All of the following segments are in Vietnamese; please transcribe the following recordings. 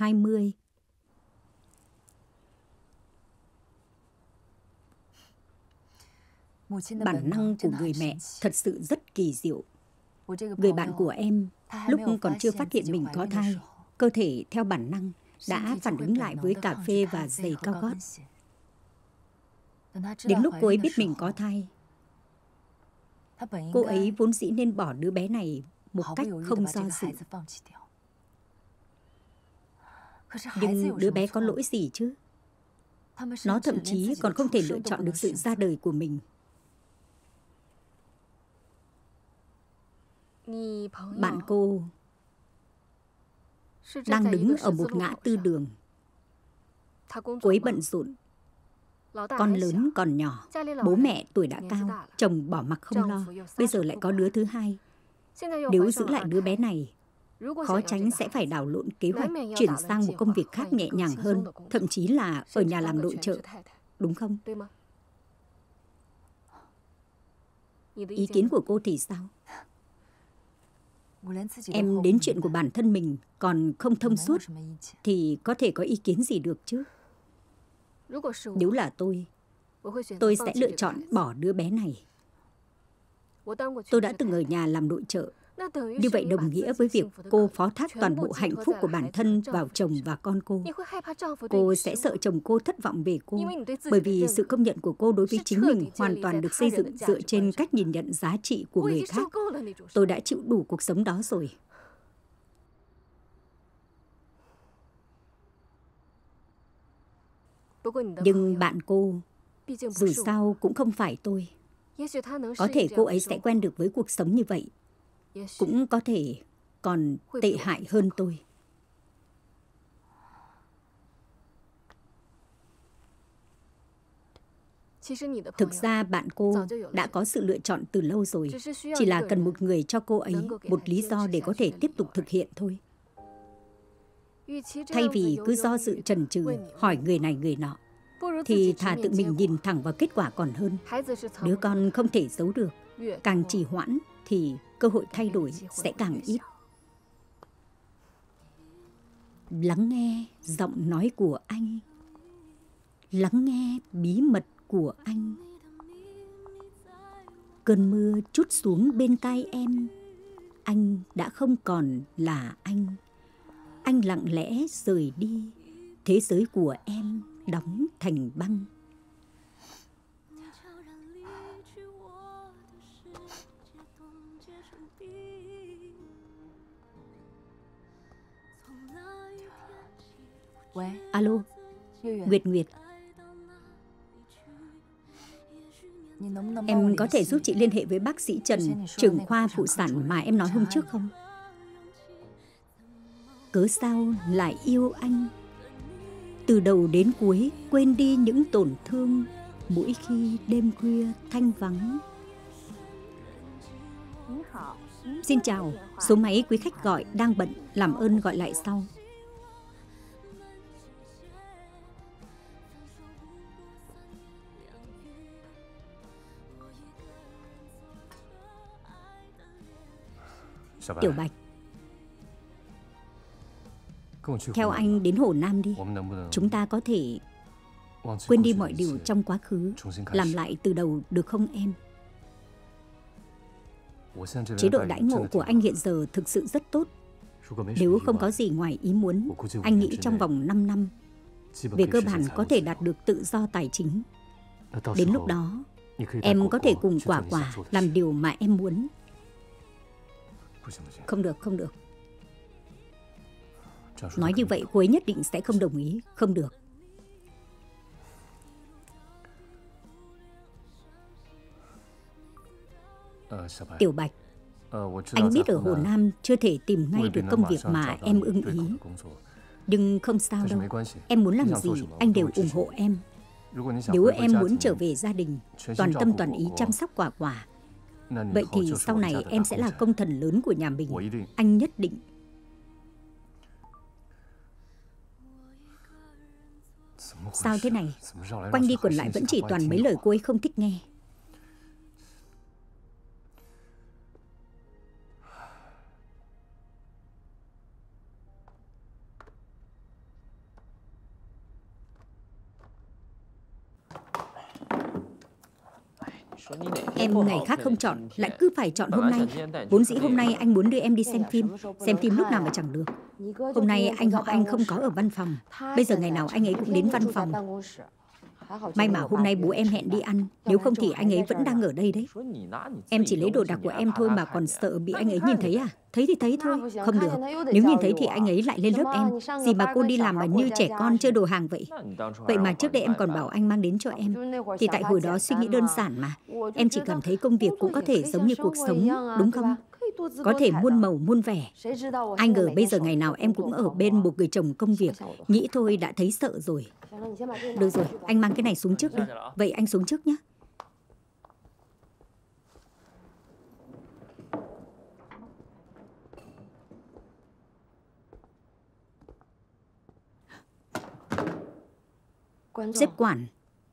20. Bản năng của người mẹ thật sự rất kỳ diệu. Người bạn của em, lúc còn chưa phát hiện mình có thai, cơ thể theo bản năng đã phản ứng lại với cà phê và giày cao gót. Đến lúc cô ấy biết mình có thai, cô ấy vốn dĩ nên bỏ đứa bé này một cách không do dự. Nhưng đứa bé có lỗi gì chứ? Nó thậm chí còn không thể lựa chọn được sự ra đời của mình. Bạn cô đang đứng ở một ngã tư đường. Cô ấy bận rộn. Con lớn còn nhỏ, bố mẹ tuổi đã cao, chồng bỏ mặc không lo, bây giờ lại có đứa thứ hai. Nếu giữ lại đứa bé này, khó tránh sẽ phải đảo lộn kế hoạch chuyển sang một công việc khác nhẹ nhàng hơn, thậm chí là ở nhà làm nội trợ, đúng không? Ý kiến của cô thì sao? Em đến chuyện của bản thân mình còn không thông suốt thì có thể có ý kiến gì được chứ? Nếu là tôi sẽ lựa chọn bỏ đứa bé này. Tôi đã từng ở nhà làm nội trợ. Như vậy đồng nghĩa với việc cô phó thác toàn bộ hạnh phúc của bản thân vào chồng và con cô. Cô sẽ sợ chồng cô thất vọng về cô, bởi vì sự công nhận của cô đối với chính mình hoàn toàn được xây dựng dựa trên cách nhìn nhận giá trị của người khác. Tôi đã chịu đủ cuộc sống đó rồi. Nhưng bạn cô, dù sao cũng không phải tôi. Có thể cô ấy sẽ quen được với cuộc sống như vậy. Cũng có thể còn tệ hại hơn tôi. Thực ra bạn cô đã có sự lựa chọn từ lâu rồi. Chỉ là cần một người cho cô ấy một lý do để có thể tiếp tục thực hiện thôi. Thay vì cứ do dự chần chừ hỏi người này người nọ, thì thà tự mình nhìn thẳng vào kết quả còn hơn. Đứa con không thể giấu được. Càng trì hoãn thì cơ hội thay đổi sẽ càng ít. Lắng nghe giọng nói của anh. Lắng nghe bí mật của anh. Cơn mưa trút xuống bên tai em. Anh đã không còn là anh. Anh lặng lẽ rời đi. Thế giới của em đóng thành băng. Alo, Nguyệt Nguyệt. Em có thể giúp chị liên hệ với bác sĩ Trần, trưởng khoa phụ sản mà em nói hôm trước không? Cớ sao lại yêu anh? Từ đầu đến cuối quên đi những tổn thương, mỗi khi đêm khuya thanh vắng. Xin chào, số máy quý khách gọi đang bận, làm ơn gọi lại sau. Tiểu Bạch, theo anh đến Hồ Nam đi. Chúng ta có thể quên đi mọi điều trong quá khứ, làm lại từ đầu được không em? Chế độ đãi ngộ của anh hiện giờ thực sự rất tốt. Nếu không có gì ngoài ý muốn, anh nghĩ trong vòng 5 năm, về cơ bản có thể đạt được tự do tài chính. Đến lúc đó, em có thể cùng Quả Quả làm điều mà em muốn. Không được, không được. Nói như vậy cô ấy nhất định sẽ không đồng ý. Không được. Tiểu Bạch, anh biết ở Hồ Nam chưa thể tìm ngay được công việc mà em ưng ý. Nhưng không sao đâu. Em muốn làm gì anh đều ủng hộ em. Nếu em muốn trở về gia đình, toàn tâm toàn ý chăm sóc Quả Quả, vậy thì sau này em sẽ là công thần lớn của nhà mình. Anh nhất định. Sao thế này? Quanh đi quẩn lại vẫn chỉ toàn mấy lời cô ấy không thích nghe. Em ngày khác không chọn, lại cứ phải chọn hôm nay. Vốn dĩ hôm nay anh muốn đưa em đi xem phim lúc nào mà chẳng được. Hôm nay anh họ anh không có ở văn phòng. Bây giờ ngày nào anh ấy cũng đến văn phòng. May mà hôm nay bố em hẹn đi ăn, nếu không thì anh ấy vẫn đang ở đây đấy. Em chỉ lấy đồ đạc của em thôi mà còn sợ bị anh ấy nhìn thấy à? Thấy thì thấy thôi, không được. Nếu nhìn thấy thì anh ấy lại lên lớp em. Gì mà cô đi làm mà như trẻ con chơi đồ hàng vậy? Vậy mà trước đây em còn bảo anh mang đến cho em. Thì tại hồi đó suy nghĩ đơn giản mà. Em chỉ cảm thấy công việc cũng có thể giống như cuộc sống, đúng không? Có thể muôn màu muôn vẻ. Ai ngờ bây giờ ngày nào em cũng ở bên một người chồng công việc. Nghĩ thôi đã thấy sợ rồi. Được rồi, anh mang cái này xuống trước đi. Vậy anh xuống trước nhé. Sếp quản,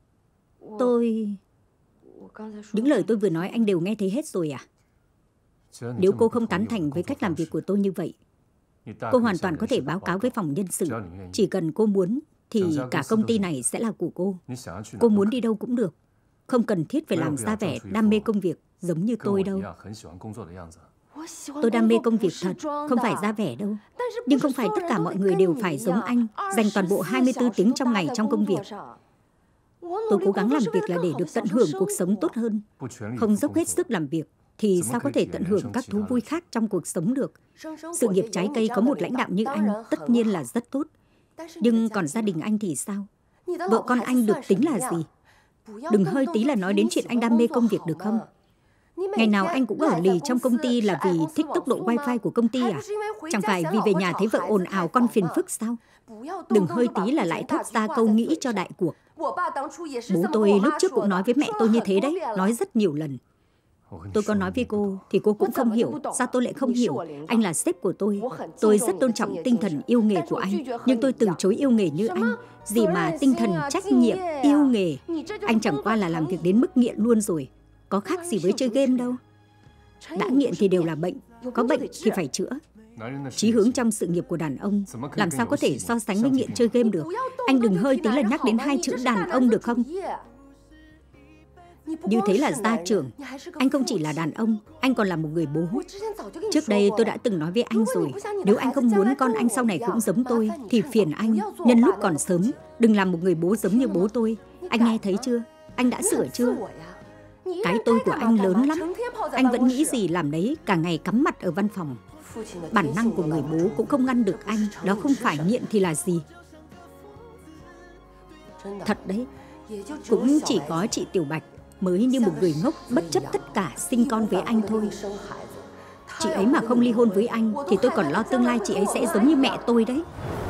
những lời tôi vừa nói anh đều nghe thấy hết rồi à? Nếu cô không tán thành với cách làm việc của tôi như vậy, cô hoàn toàn có thể báo cáo với phòng nhân sự. Chỉ cần cô muốn thì cả công ty này sẽ là của cô. Cô muốn đi đâu cũng được. Không cần thiết phải làm ra vẻ đam mê công việc giống như tôi đâu. Tôi đam mê công việc thật, không phải ra vẻ đâu. Nhưng không phải tất cả mọi người đều phải giống anh, dành toàn bộ 24 tiếng trong ngày trong công việc. Tôi cố gắng làm việc là để được tận hưởng cuộc sống tốt hơn. Không dốc hết sức làm việc thì sao có thể tận hưởng các thú vui khác trong cuộc sống được. Sự nghiệp trái cây có một lãnh đạo như anh tất nhiên là rất tốt. Nhưng còn gia đình anh thì sao? Vợ con anh được tính là gì? Đừng hơi tí là nói đến chuyện anh đam mê công việc được không? Ngày nào anh cũng ở lì trong công ty là vì thích tốc độ wifi của công ty à? Chẳng phải vì về nhà thấy vợ ồn ào con phiền phức sao? Đừng hơi tí là lại thốt ra câu nghĩ cho đại cuộc. Bố tôi lúc trước cũng nói với mẹ tôi như thế đấy, nói rất nhiều lần. Tôi có nói với cô thì cô cũng không hiểu. Sao tôi lại không hiểu? Anh là sếp của tôi. Tôi rất tôn trọng tinh thần yêu nghề của anh. Nhưng tôi từ chối yêu nghề như anh. Gì mà tinh thần trách nhiệm, yêu nghề. Anh chẳng qua là làm việc đến mức nghiện luôn rồi. Có khác gì với chơi game đâu. Đã nghiện thì đều là bệnh. Có bệnh thì phải chữa. Chí hướng trong sự nghiệp của đàn ông làm sao có thể so sánh với nghiện chơi game được. Anh đừng hơi tí là nhắc đến hai chữ đàn ông được không? Như thế là gia trưởng. Anh không chỉ là đàn ông, anh còn là một người bố. Trước đây tôi đã từng nói với anh rồi, nếu anh không muốn con anh sau này cũng giống tôi thì phiền anh, nhân lúc còn sớm, đừng làm một người bố giống như bố tôi. Anh nghe thấy chưa? Anh đã sửa chưa? Cái tôi của anh lớn lắm. Anh vẫn nghĩ gì làm đấy, cả ngày cắm mặt ở văn phòng. Bản năng của người bố cũng không ngăn được anh. Đó không phải nghiện thì là gì? Thật đấy. Cũng chỉ có chị Tiểu Bạch mới như một người ngốc bất chấp tất cả sinh con với anh thôi. Chị ấy mà không ly hôn với anh thì tôi còn lo tương lai chị ấy sẽ giống như mẹ tôi đấy.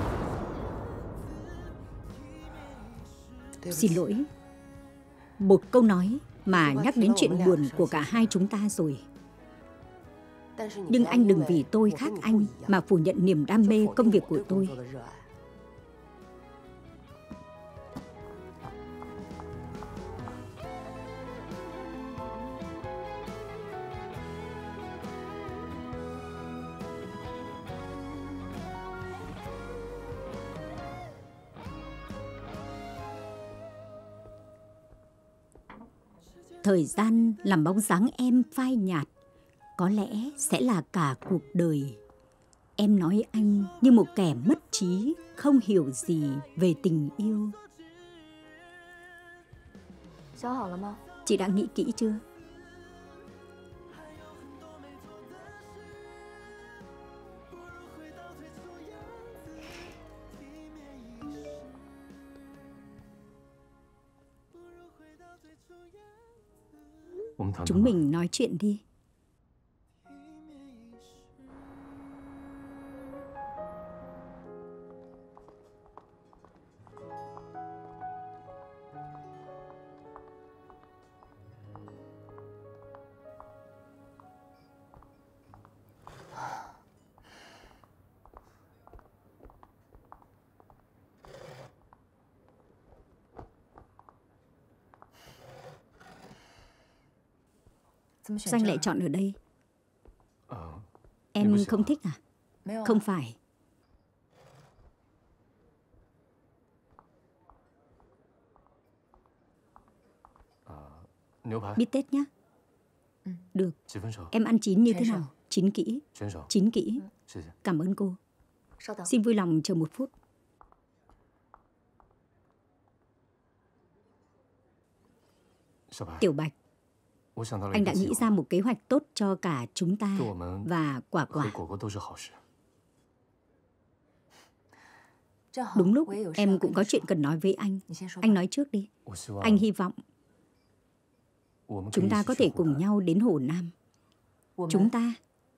Xin lỗi. Một câu nói mà nhắc đến chuyện buồn của cả hai chúng ta rồi. Nhưng anh đừng vì tôi khác anh mà phủ nhận niềm đam mê công việc của tôi. Thời gian làm bóng dáng em phai nhạt, có lẽ sẽ là cả cuộc đời. Em nói anh như một kẻ mất trí, không hiểu gì về tình yêu. Chị đã nghĩ kỹ chưa? Chúng mình nói chuyện đi. Sao anh lại chọn ở đây? Em không thích à? Không phải. Bít tết nhé. Được. Em ăn chín như thế nào? Chín kỹ. Chín kỹ. Cảm ơn cô. Xin vui lòng chờ 1 phút. Tiểu Bạch, anh đã nghĩ ra một kế hoạch tốt cho cả chúng ta và Quả Quả. Đúng lúc em cũng có chuyện cần nói với anh. Anh nói trước đi. Anh hy vọng chúng ta có thể cùng nhau đến Hồ Nam. Chúng ta.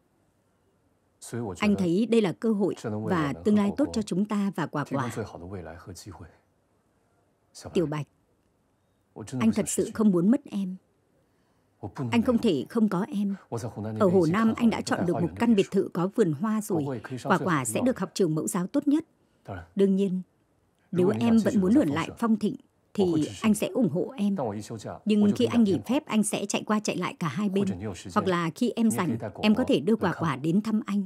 Anh thấy đây là cơ hội và tương lai tốt cho chúng ta và Quả Quả. Tiểu Bạch, anh thật sự không muốn mất em. Anh không thể không có em. Ở Hồ Nam anh đã chọn được một căn biệt thự có vườn hoa rồi. Quả Quả sẽ được học trường mẫu giáo tốt nhất. Đương nhiên, nếu em vẫn muốn hưởng lại phong thịnh thì anh sẽ ủng hộ em. Nhưng khi anh nghỉ phép anh sẽ chạy qua chạy lại cả hai bên. Hoặc là khi em rảnh, em có thể đưa Quả Quả đến thăm anh.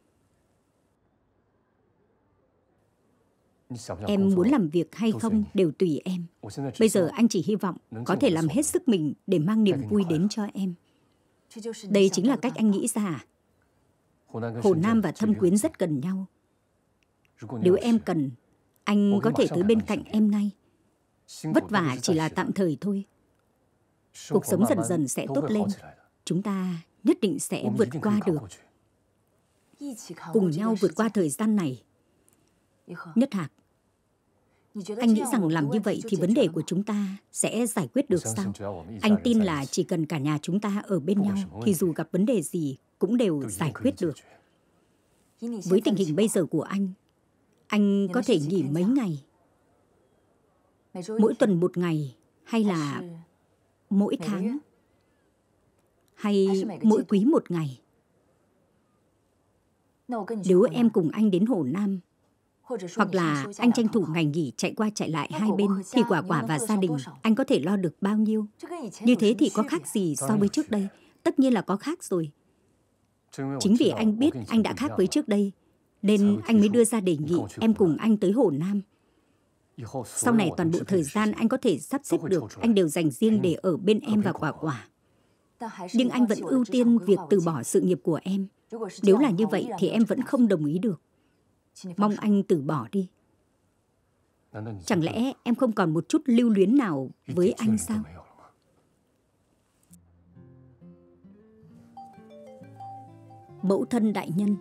Em muốn làm việc hay không đều tùy em. Bây giờ anh chỉ hy vọng có thể làm hết sức mình để mang niềm vui đến cho em. Đây chính là cách anh nghĩ ra. Hồ Nam và Thâm Quyến rất gần nhau. Nếu em cần, anh có thể tới bên cạnh em ngay. Vất vả chỉ là tạm thời thôi. Cuộc sống dần dần sẽ tốt lên. Chúng ta nhất định sẽ vượt qua được. Cùng nhau vượt qua thời gian này. Nhất Hạc, anh nghĩ rằng làm như vậy thì vấn đề của chúng ta sẽ giải quyết được sao? Anh tin là chỉ cần cả nhà chúng ta ở bên nhau thì dù gặp vấn đề gì cũng đều giải quyết được. Với tình hình bây giờ của anh có thể nghỉ mấy ngày? Mỗi tuần 1 ngày hay là mỗi tháng? Hay mỗi quý 1 ngày? Nếu em cùng anh đến Hồ Nam, hoặc là anh tranh thủ ngày nghỉ chạy qua chạy lại hai bên, thì Quả Quả và gia đình anh có thể lo được bao nhiêu? Như thế thì có khác gì so với trước đây? Tất nhiên là có khác rồi. Chính vì anh biết anh đã khác với trước đây, nên anh mới đưa ra đề nghị em cùng anh tới Hồ Nam. Sau này toàn bộ thời gian anh có thể sắp xếp được, anh đều dành riêng để ở bên em và Quả Quả. Nhưng anh vẫn ưu tiên việc từ bỏ sự nghiệp của em. Nếu là như vậy thì em vẫn không đồng ý được. Mong anh từ bỏ đi. Chẳng lẽ em không còn một chút lưu luyến nào với anh sao? Mẫu thân đại nhân.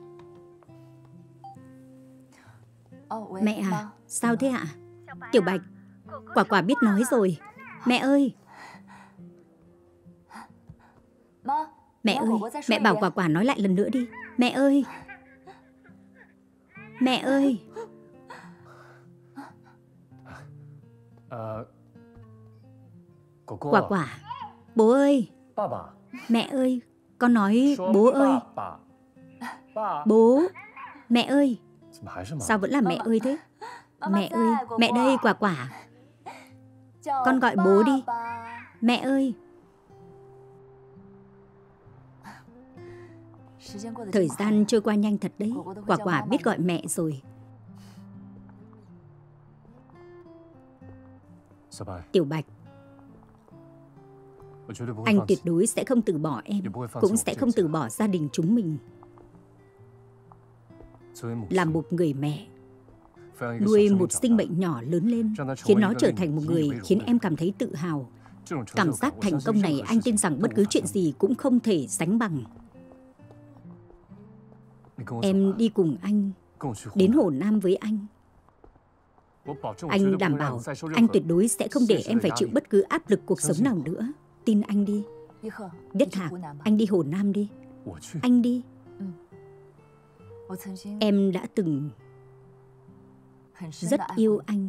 Mẹ à, sao thế ạ? Tiểu Bạch, Quả Quả biết nói rồi. Mẹ ơi! Mẹ ơi, mẹ bảo Quả Quả nói lại lần nữa đi. Mẹ ơi! Mẹ ơi! Quả Quả! Bố ơi! Mẹ ơi! Con nói bố ơi! Bố! Mẹ ơi! Sao vẫn là mẹ ơi thế? Mẹ ơi! Mẹ đây Quả Quả! Con gọi bố đi! Mẹ ơi! Thời gian trôi qua nhanh thật đấy. Quả Quả biết gọi mẹ rồi. Tiểu Bạch, anh tuyệt đối sẽ không từ bỏ em, cũng sẽ không từ bỏ gia đình chúng mình. Là một người mẹ, nuôi một sinh mệnh nhỏ lớn lên, khiến nó trở thành một người khiến em cảm thấy tự hào. Cảm giác thành công này anh tin rằng bất cứ chuyện gì cũng không thể sánh bằng. Em đi cùng anh, đến Hồ Nam với anh. Anh đảm bảo anh tuyệt đối sẽ không để em phải chịu bất cứ áp lực cuộc sống nào nữa. Tin anh đi. Nhất Hạc, anh đi Hồ Nam đi. Anh đi. Em đã từng rất yêu anh.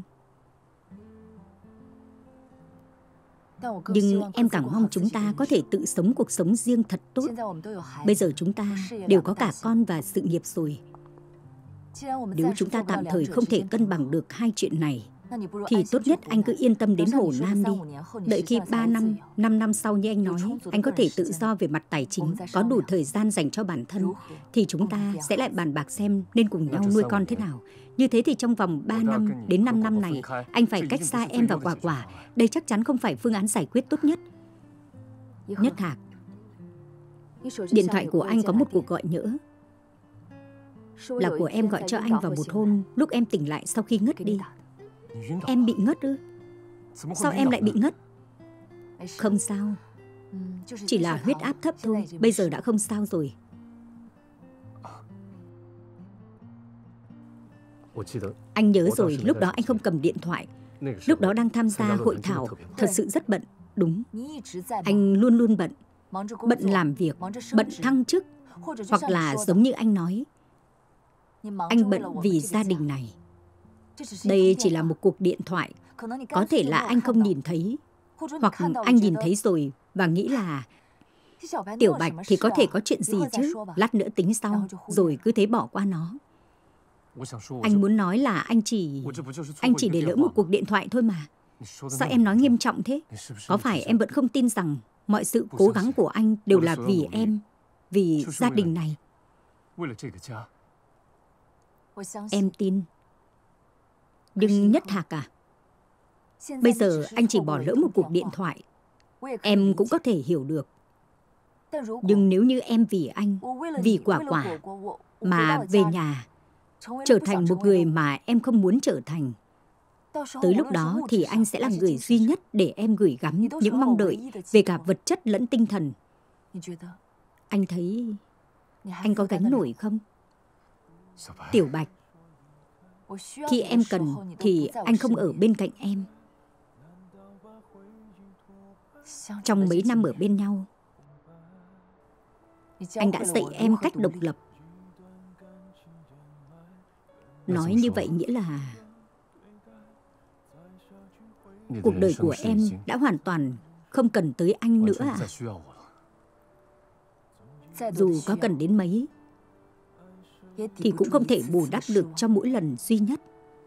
Nhưng em càng mong chúng ta có thể tự sống cuộc sống riêng thật tốt. Bây giờ chúng ta đều có cả con và sự nghiệp rồi. Nếu chúng ta tạm thời không thể cân bằng được hai chuyện này, thì tốt nhất anh cứ yên tâm đến Hồ Nam đi. Đợi khi 3 năm, 5 năm sau như anh nói, anh có thể tự do về mặt tài chính, có đủ thời gian dành cho bản thân, thì chúng ta sẽ lại bàn bạc xem nên cùng nhau nuôi con thế nào. Như thế thì trong vòng 3 năm đến 5 năm này, anh phải cách xa em và Quả Quả. Đây chắc chắn không phải phương án giải quyết tốt nhất. Nhất Hạc, điện thoại của anh có một cuộc gọi nhỡ. Là của em gọi cho anh vào một hôm lúc em tỉnh lại sau khi ngất đi. Em bị ngất ư? Sao em lại bị ngất? Không sao, chỉ là huyết áp thấp thôi. Bây giờ đã không sao rồi. Anh nhớ rồi, lúc đó anh không cầm điện thoại. Lúc đó đang tham gia hội thảo, thật sự rất bận. Đúng, anh luôn luôn bận. Bận làm việc, bận thăng chức. Hoặc là giống như anh nói, anh bận vì gia đình này. Đây chỉ là một cuộc điện thoại. Có thể là anh không nhìn thấy, hoặc anh nhìn thấy rồi và nghĩ là Tiểu Bạch thì có thể có chuyện gì chứ, lát nữa tính sau, rồi cứ thế bỏ qua nó. Anh muốn nói là anh chỉ để lỡ một cuộc điện thoại thôi mà. Sao em nói nghiêm trọng thế? Có phải em vẫn không tin rằng mọi sự cố gắng của anh đều là vì em, vì gia đình này? Em tin. Nhưng Nhất Hạc à, bây giờ anh chỉ bỏ lỡ một cuộc điện thoại, em cũng có thể hiểu được. Nhưng nếu như em vì anh, vì quả mà về nhà, trở thành một người mà em không muốn trở thành, tới lúc đó thì anh sẽ là người duy nhất để em gửi gắm những mong đợi về cả vật chất lẫn tinh thần. Anh thấy anh có gánh nổi không? Tiểu Bạch, khi em cần thì anh không ở bên cạnh em. Trong mấy năm ở bên nhau, anh đã dạy em cách độc lập. Nói như vậy nghĩa là cuộc đời của em đã hoàn toàn không cần tới anh nữa à? Dù có cần đến mấy thì cũng không thể bù đắp được cho mỗi lần duy nhất.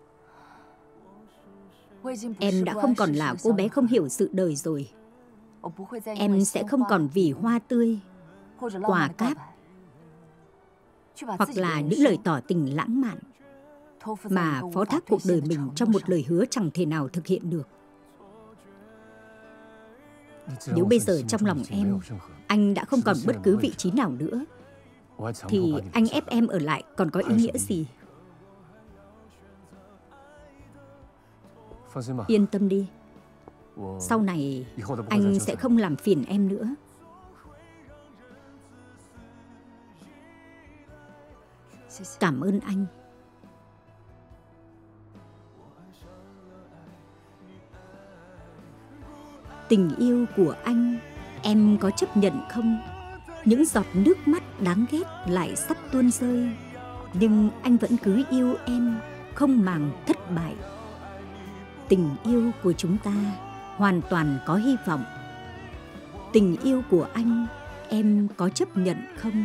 Em đã không còn là cô bé không hiểu sự đời rồi. Em sẽ không còn vì hoa tươi, quà cáp hoặc là những lời tỏ tình lãng mạn mà phó thác cuộc đời mình cho một lời hứa chẳng thể nào thực hiện được. Nếu bây giờ trong lòng em, anh đã không còn bất cứ vị trí nào nữa, thì anh ép em ở lại còn có ý nghĩa gì? Yên tâm đi, sau này anh sẽ không làm phiền em nữa. Cảm ơn anh. Tình yêu của anh, em có chấp nhận không? Những giọt nước mắt đáng ghét lại sắp tuôn rơi, nhưng anh vẫn cứ yêu em, không màng thất bại. Tình yêu của chúng ta hoàn toàn có hy vọng. Tình yêu của anh, em có chấp nhận không?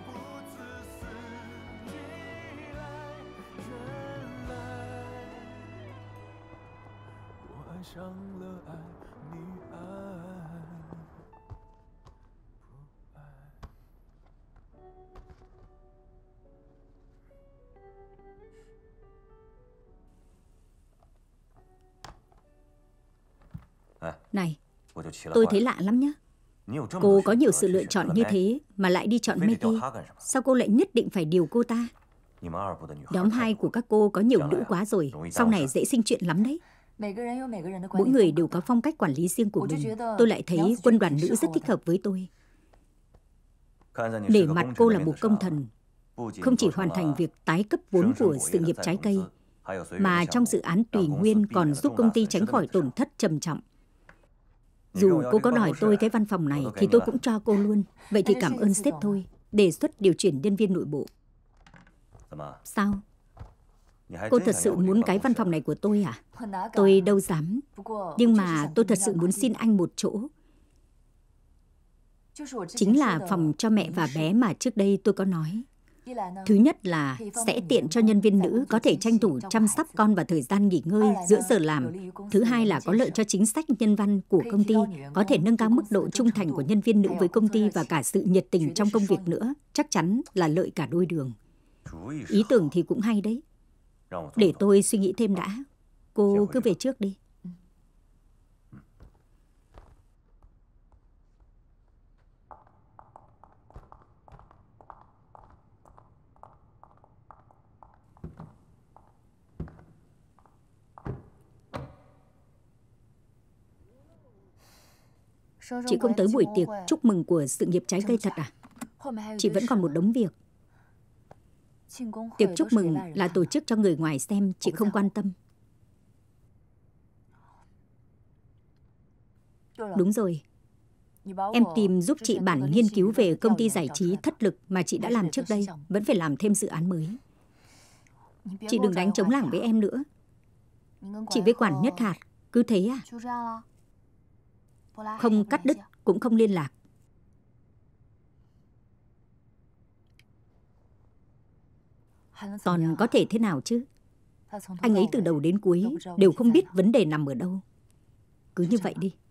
Này, tôi thấy lạ lắm nhé. Cô có nhiều sự lựa chọn như thế mà lại đi chọn Maggie. Sao cô lại nhất định phải điều cô ta? Nhóm 2 của các cô có nhiều nữ quá rồi, sau này dễ sinh chuyện lắm đấy. Mỗi người đều có phong cách quản lý riêng của mình. Tôi lại thấy quân đoàn nữ rất thích hợp với tôi. Nể mặt cô là một công thần, không chỉ hoàn thành việc tái cấp vốn của sự nghiệp trái cây, mà trong dự án Tùy Nguyên còn giúp công ty tránh khỏi tổn thất trầm trọng. Dù cô có đòi tôi cái văn phòng này thì tôi cũng cho cô luôn. Vậy thì cảm ơn sếp thôi. Đề xuất điều chuyển nhân viên nội bộ. Sao? Cô thật sự muốn cái văn phòng này của tôi à? Tôi đâu dám. Nhưng mà tôi thật sự muốn xin anh một chỗ. Chính là phòng cho mẹ và bé mà trước đây tôi có nói. Thứ nhất là sẽ tiện cho nhân viên nữ có thể tranh thủ chăm sóc con vào thời gian nghỉ ngơi giữa giờ làm. Thứ hai là có lợi cho chính sách nhân văn của công ty, có thể nâng cao mức độ trung thành của nhân viên nữ với công ty và cả sự nhiệt tình trong công việc nữa. Chắc chắn là lợi cả đôi đường. Ý tưởng thì cũng hay đấy. Để tôi suy nghĩ thêm đã. Cô cứ về trước đi. Chị không tới buổi tiệc chúc mừng của sự nghiệp trái cây thật à? Chị vẫn còn một đống việc. Tiệc chúc mừng là tổ chức cho người ngoài xem, chị không quan tâm. Đúng rồi. Em tìm giúp chị bản nghiên cứu về công ty giải trí thất lực mà chị đã làm trước đây. Vẫn phải làm thêm dự án mới. Chị đừng đánh trống lảng với em nữa. Chị với quản Nhất Hạt cứ thế à? Không cắt đứt cũng không liên lạc. Còn có thể thế nào chứ? Anh ấy từ đầu đến cuối đều không biết vấn đề nằm ở đâu. Cứ như vậy đi.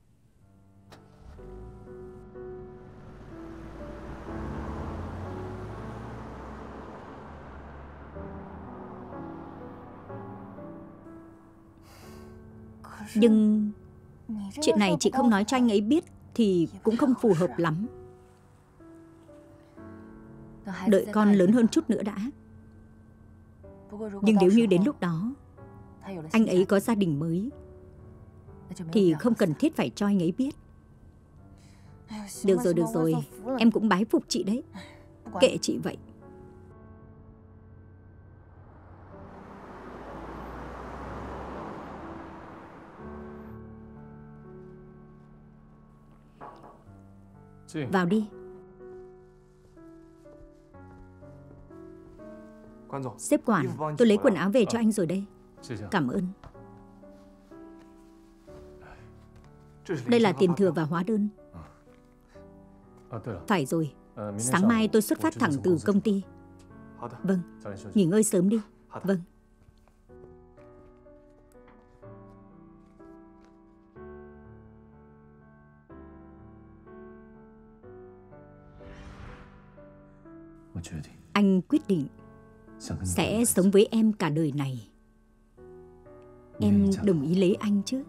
Nhưng chuyện này chị không nói cho anh ấy biết thì cũng không phù hợp lắm. Đợi con lớn hơn chút nữa đã. Nhưng nếu như đến lúc đó anh ấy có gia đình mới thì không cần thiết phải cho anh ấy biết. Được rồi, em cũng bái phục chị đấy. Kệ chị vậy. Vào đi. Sếp quản, tôi lấy quần áo về cho anh rồi đây. Cảm ơn. Đây là tiền thừa và hóa đơn. Phải rồi, sáng mai tôi xuất phát thẳng từ công ty. Vâng, nghỉ ngơi sớm đi. Vâng. Anh quyết định sẽ sống với em cả đời này. Em đồng ý lấy anh chứ?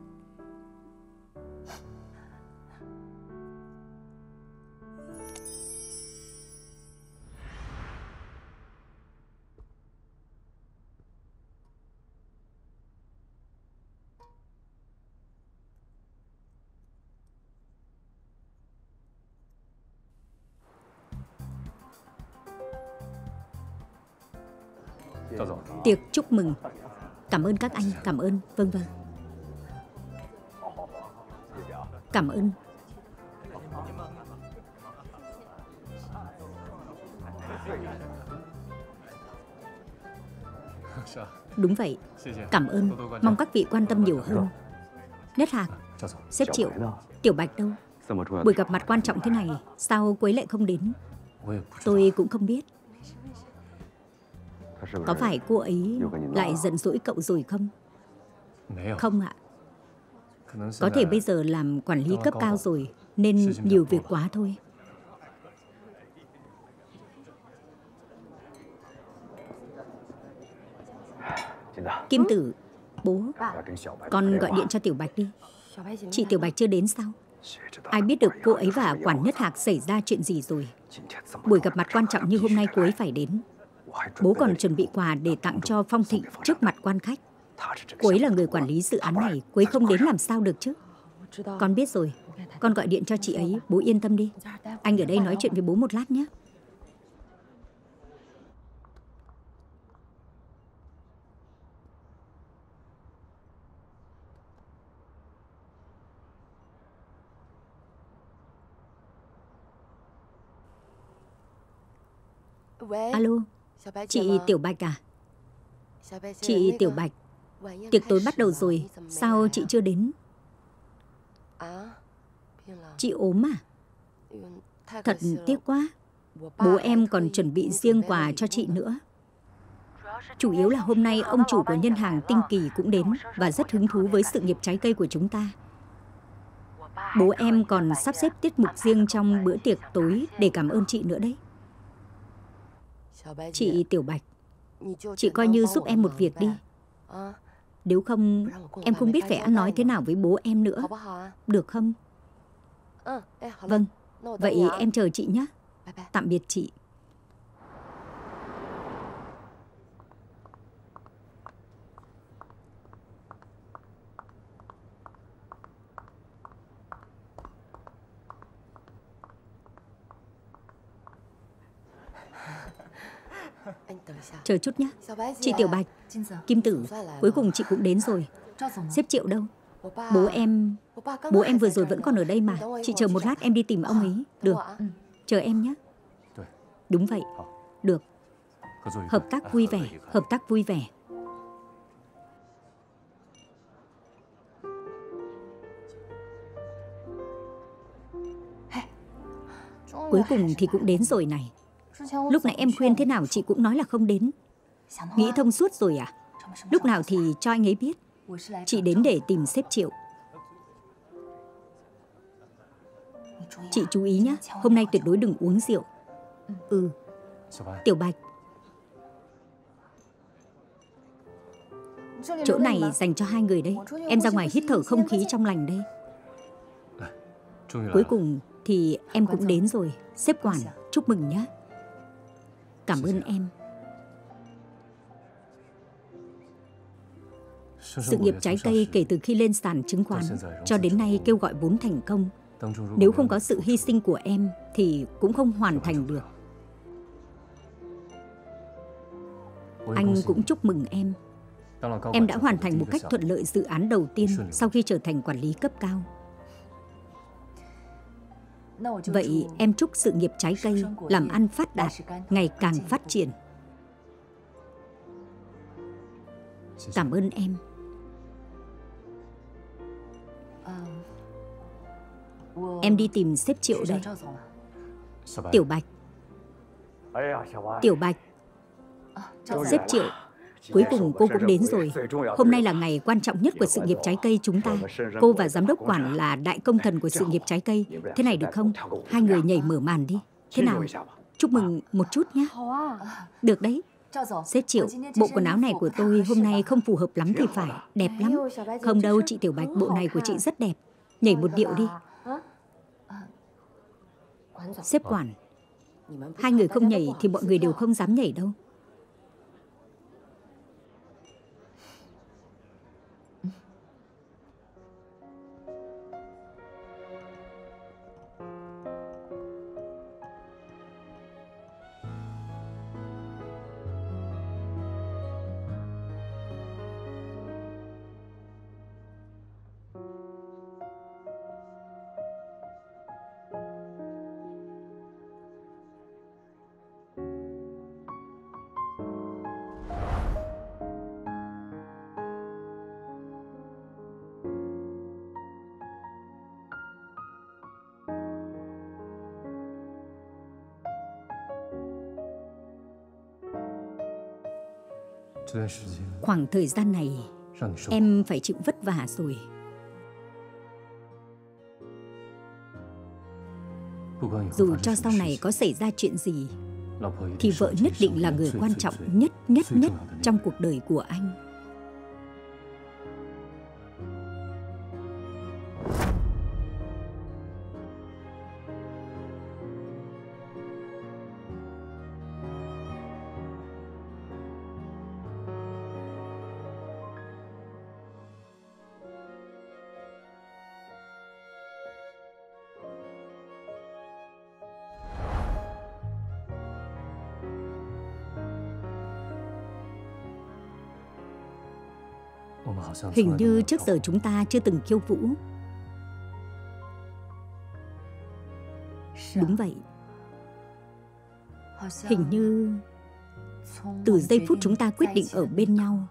Tiệc chúc mừng. Cảm ơn các anh, cảm ơn. Vâng. Cảm ơn. Đúng vậy. Cảm ơn. Mong các vị quan tâm nhiều hơn. Nhất Hạc, sếp Triệu, Tiểu Bạch đâu? Buổi gặp mặt quan trọng thế này, sao cô ấy lại không đến? Tôi cũng không biết. Có phải cô ấy lại giận dỗi cậu rồi không? Không ạ. Có thể bây giờ làm quản lý cấp cao rồi nên nhiều việc quá thôi. Kim Tử, bố, con gọi điện cho Tiểu Bạch đi. Chị Tiểu Bạch chưa đến sao? Ai biết được cô ấy và quản Nhất Hạc xảy ra chuyện gì rồi. Buổi gặp mặt quan trọng như hôm nay cô ấy phải đến. Bố còn chuẩn bị quà để tặng cho Phong Thịnh trước mặt quan khách. Cô ấy là người quản lý dự án này, cô ấy không đến làm sao được chứ? Con biết rồi, con gọi điện cho chị ấy, bố yên tâm đi. Anh ở đây nói chuyện với bố một lát nhé. Alo, chị Tiểu Bạch à? Chị Tiểu Bạch, tiệc tối bắt đầu rồi, sao chị chưa đến? Chị ốm à? Thật tiếc quá. Bố em còn chuẩn bị riêng quà cho chị nữa. Chủ yếu là hôm nay ông chủ của ngân hàng Tinh Kỳ cũng đến và rất hứng thú với sự nghiệp trái cây của chúng ta. Bố em còn sắp xếp tiết mục riêng trong bữa tiệc tối để cảm ơn chị nữa đấy. Chị Tiểu Bạch, chị coi như giúp em một việc đi. Nếu không, em không biết phải ăn nói thế nào với bố em nữa. Được không? Vâng, vậy em chờ chị nhé. Tạm biệt chị. Chờ chút nhé. Chị Tiểu Bạch, Kim Tử, cuối cùng chị cũng đến rồi. Sếp Triệu đâu? Bố em vừa rồi vẫn còn ở đây mà. Chị chờ một lát em đi tìm ông ấy. Được, chờ em nhé. Đúng vậy. Được. Hợp tác vui vẻ, hợp tác vui vẻ. Cuối cùng thì cũng đến rồi này. Lúc nãy em khuyên thế nào chị cũng nói là không đến. Nghĩ thông suốt rồi à? Lúc nào thì cho anh ấy biết. Chị đến để tìm sếp Triệu. Chị chú ý nhé, hôm nay tuyệt đối đừng uống rượu. Tiểu Bạch, chỗ này dành cho hai người đây. Em ra ngoài hít thở không khí trong lành đây. Cuối cùng thì em cũng đến rồi. Sếp Quản, chúc mừng nhé. Cảm ơn em. Sự nghiệp trái cây kể từ khi lên sàn chứng khoán cho đến nay kêu gọi vốn thành công. Nếu không có sự hy sinh của em thì cũng không hoàn thành được. Anh cũng chúc mừng em. Em đã hoàn thành một cách thuận lợi dự án đầu tiên sau khi trở thành quản lý cấp cao. Vậy em chúc sự nghiệp trái cây làm ăn phát đạt, ngày càng phát triển. Cảm ơn em. Em đi tìm sếp Triệu đây. Tiểu Bạch. Tiểu Bạch. Sếp Triệu, cuối cùng cô cũng đến rồi. Hôm nay là ngày quan trọng nhất của sự nghiệp trái cây chúng ta. Cô và giám đốc Quản là đại công thần của sự nghiệp trái cây. Thế này được không? Hai người nhảy mở màn đi. Thế nào? Chúc mừng một chút nhé. Được đấy. Sếp Triệu, bộ quần áo này của tôi hôm nay không phù hợp lắm thì phải. Đẹp lắm. Không đâu chị Tiểu Bạch, bộ này của chị rất đẹp. Nhảy một điệu đi. Sếp Quản, hai người không nhảy thì mọi người đều không dám nhảy đâu. Khoảng thời gian này em phải chịu vất vả rồi. Dù cho sau này có xảy ra chuyện gì thì vợ nhất định là người quan trọng nhất trong cuộc đời của anh. Hình như trước giờ chúng ta chưa từng khiêu vũ. Đúng vậy. Hình như từ giây phút chúng ta quyết định ở bên nhau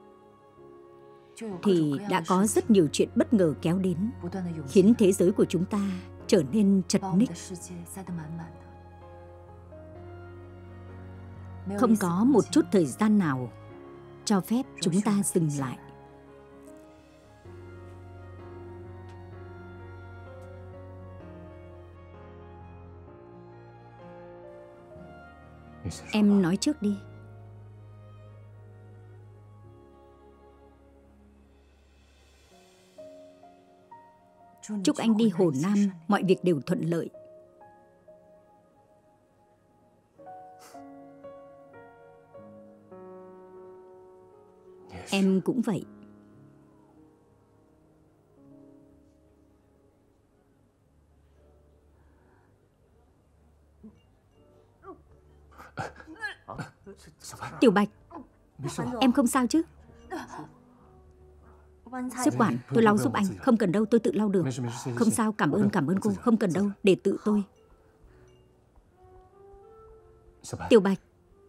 thì đã có rất nhiều chuyện bất ngờ kéo đến, khiến thế giới của chúng ta trở nên chật ních. Không có một chút thời gian nào cho phép chúng ta dừng lại. Em nói trước đi. Chúc anh đi Hồ Nam mọi việc đều thuận lợi. Em cũng vậy. Tiểu Bạch, em không sao chứ? Sức quản, tôi lau giúp anh. Không cần đâu, tôi tự lau được. Không sao, cảm ơn cô. Không cần đâu, để tự tôi. Tiểu Bạch.